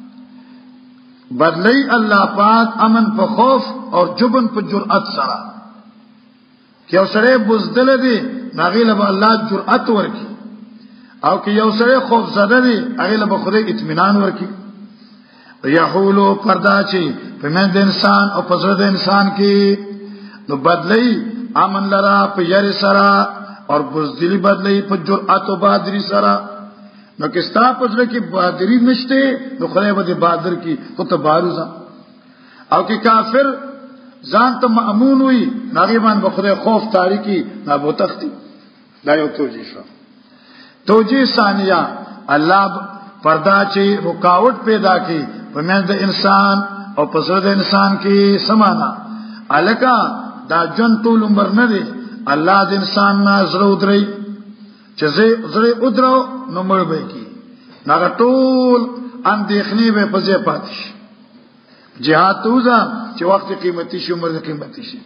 بدلی اللہ پاک امن پا خوف اور جبن پا جرأت سرا کہ یو سرے بزدل دی ناغیل با اللہ جرأت ورکی او کہ یو سرے خوف زده دی اغیل با خودی اطمینان ورکی. یحولو پردہ چی پمند انسان او پزرد انسان کی نو بدلی امن لرا پا یر سرا اور بزدلی بدلی پا جرأت و بادری سرا نو کستا پزر کی بادری نشتے نو خدای با دی بادر کی تو تباروزا او کی کافر زان تا مأمون ہوئی ناغیبان با خدای خوف تاریکی نابو تختی لا یو توجیح شو. توجیح ثانیہ اللہ پردہ چی رکاوٹ پیدا کی پمند انسان او پسرد انسان کی سمانا علکا دا جن طول عمر ندے اللہ دا انسان نا زر ادرائی چه زر ادراو نمر بے کی ناگا طول اندیخنی بے پزے پاتش جہاد توزا چه وقت قیمتی شی عمر قیمتی شی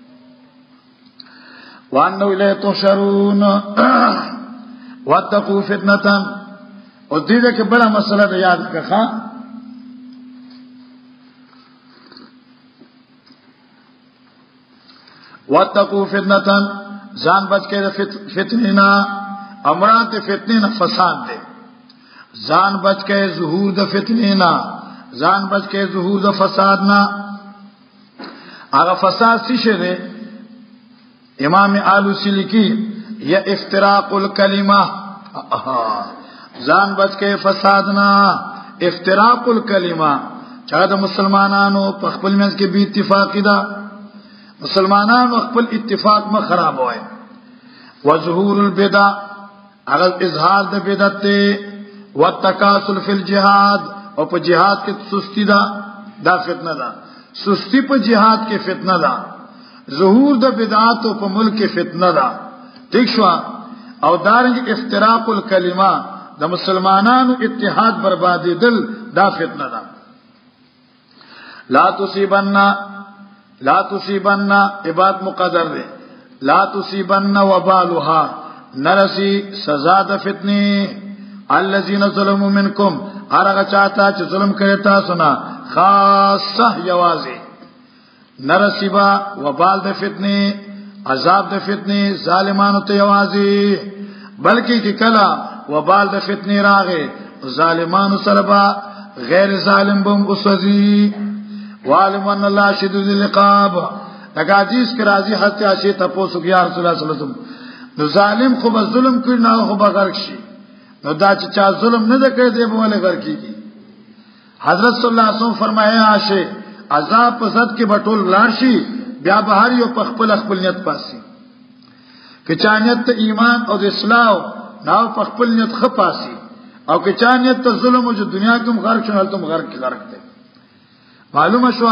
وانو الی تحشرون واتقوا فتنة اور دیدے کہ بڑا مسئلہ دا یاد کخا واتقوا فتنة زان بچ کے فتنینا امرات فتنینا فساد دے زان بچ کے ظہور دا فتنینا زان بچ کے ظہور دا فسادنا هغه فساد څه شه امام آلوسی لیکي یا افتراق الکلمه ځان بچ کې فساد نه افتراق الکلمه چا د مسلمانانو په خپل منځ کې بي اتفاقی ده مسلمانانو خپل اتفاق ما خراب وای وظهور البدع هغه اظهار د بدعت والتکاسل فی الجهاد او په جهاد کې سستی ده دا فتنه ده سستی په جهاد کې فتنه ده ظهور د بدعات او په ملک کې فتنه ده ٹھیک شو او دارنګ افتراق الکلمه د مسلمانانو اتحاد بربادي دل دا فتنه ده لا تصيبن لا تصيبن عباد مقدر ده لا تصيبن وبالها نرسي سزا د فتنه الذين ظلموا منكم هرغه چاته چې ظلم کړی تاسو نه خاصه یوازي نرسیبا وبال د فتنه عذاب د فتنه ظالمانو ته یوازي بلکې چې کلا وبال د فتنه راغې ظالمانو سره با غیر ظالم بم اوسځي وعلم ان الله شدید العقاب لکه حدیث کې راځي حتی عاشی تاسو کې یا رسول الله صلی الله علیه وسلم نو ظالم خو به ظلم کوي نه خو به غرق شي نو دا چې چا ظلم نه کړي دی به ولې غرق کیږي حضرت صلی الله علیه وسلم فرمایا عاشی عذاب په صد کې بټول لار شي بیا به هر یو په خپل خپل نیت پاسي که چا نیت ته ایمان او د اسلام نو په خپل نیت خپاسي او که چا نیت ته ظلم او د دنیا کوم غرق شول ته غرق کې غرق دی معلومه شو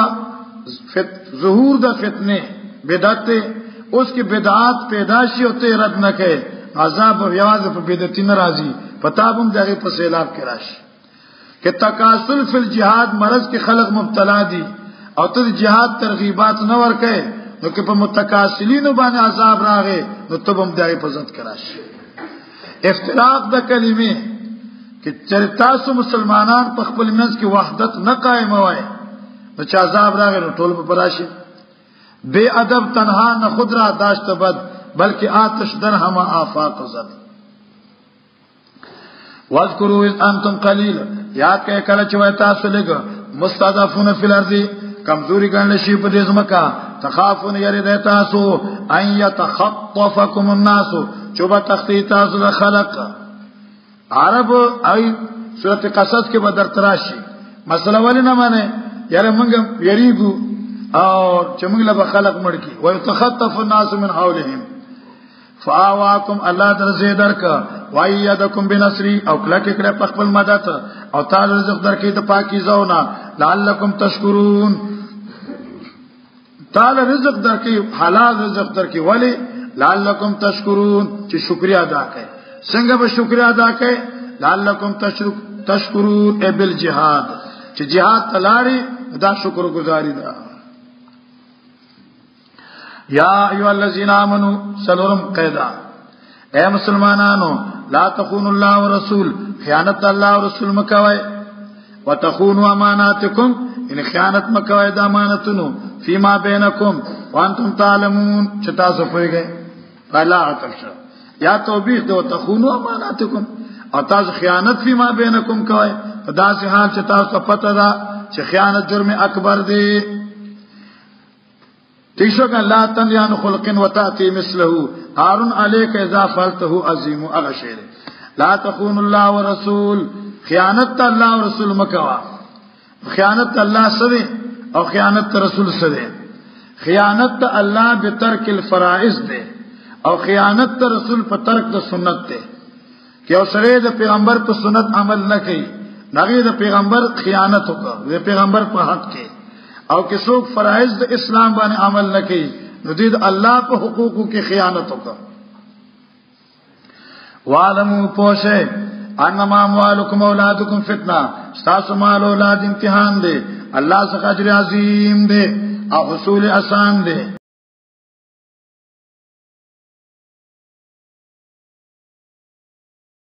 ظهور د فتنه بدعت اوس کې بدعات پیدا شي او ته رد نه کوي عذاب او یواز په بدعت ناراضي پتا بم دغه په سیلاب کې راشي کہ تکاسل فی الجهاد مرض کے خلق مبتلا دي او ته جهاد ترغیبات نه ورکې نو کې په متکاسلینو باندې عذاب راغې نو ته هم دغه په ځد کراشي افتراق د کلمې چې چرتاسو مسلمانان په خپل منځ کې وحدت نه قائم وای نو چې عذاب راغې نو ټول په راشي بے ادب تنها نه خود را داشت بد بلکې آتش درهم آفاق زد واذکروا اذ انتم قلیل یاد کړئ کله چې وای تاسو لګ مستضعفون فی الارض کمزوری ګڼل شي په دې ځمکه تخافون یری د تاسو ان یتخطفکم الناس چوبه تختی تاسو د خلق عرب ای سورۃ قصص کې بدر تراشی مسله ولې نه مانه یاره موږ یریګو او چې موږ له خلق مړ کی و یتخطف الناس من حولهم فاواکم الله درزه درک وایدکم بنصری او کله کې کړه په خپل مدد او تعالی رزق درکې د پاکیزاونا لعلکم تشکرون تعالی رزق درکې حلال رزق درکې ولی لعلکم تشکرون چې شکریا ادا کړئ څنګه به شکریا ادا کړئ لعلکم تشکرون ای بالجهاد چې جهاد تلاړي دا شکر گزاري ده یا ایها الذین آمنوا سلام قیدا اے مسلمانانو لا تخونوا الله ورسول خیانت الله او رسول مکوئ وتخونوا اماناتکم ان خیانت مکوئ د امانتونو فيما بینکم وانتم تعلمون چې تاسو پوهیږئ فلا تفشوا یا توبیخ دو تخونوا اماناتکم او تاسو خیانت فيما بینکم کوئ دا سه حال چې تاسو پته ده چې خیانت جرم اکبر دی تیشو کہ لا تنیان خلقن و تأتی مثله حارن علیک اذا فعلته عظیم اغشیر لا تخون اللہ و رسول خیانت اللہ و رسول مکوا خیانت اللہ سدے او خیانت رسول سدے خیانت اللہ بترک الفرائض دے او خیانت رسول پر ترک د سنت دے کہ او سره د پیغمبر پر سنت عمل نہ کئی نغی د پیغمبر خیانت ہوگا د پیغمبر پر حق کے او کہ څوک فرائض د اسلام باندې عمل نکړي نو دې الله په حقوقو کې خیانت وکړه وعلموا پوشه انما اموالکم اولادکم فتنه تاسو مال اولاد امتحان دی الله څخه اجر عظیم دی او حصول آسان دی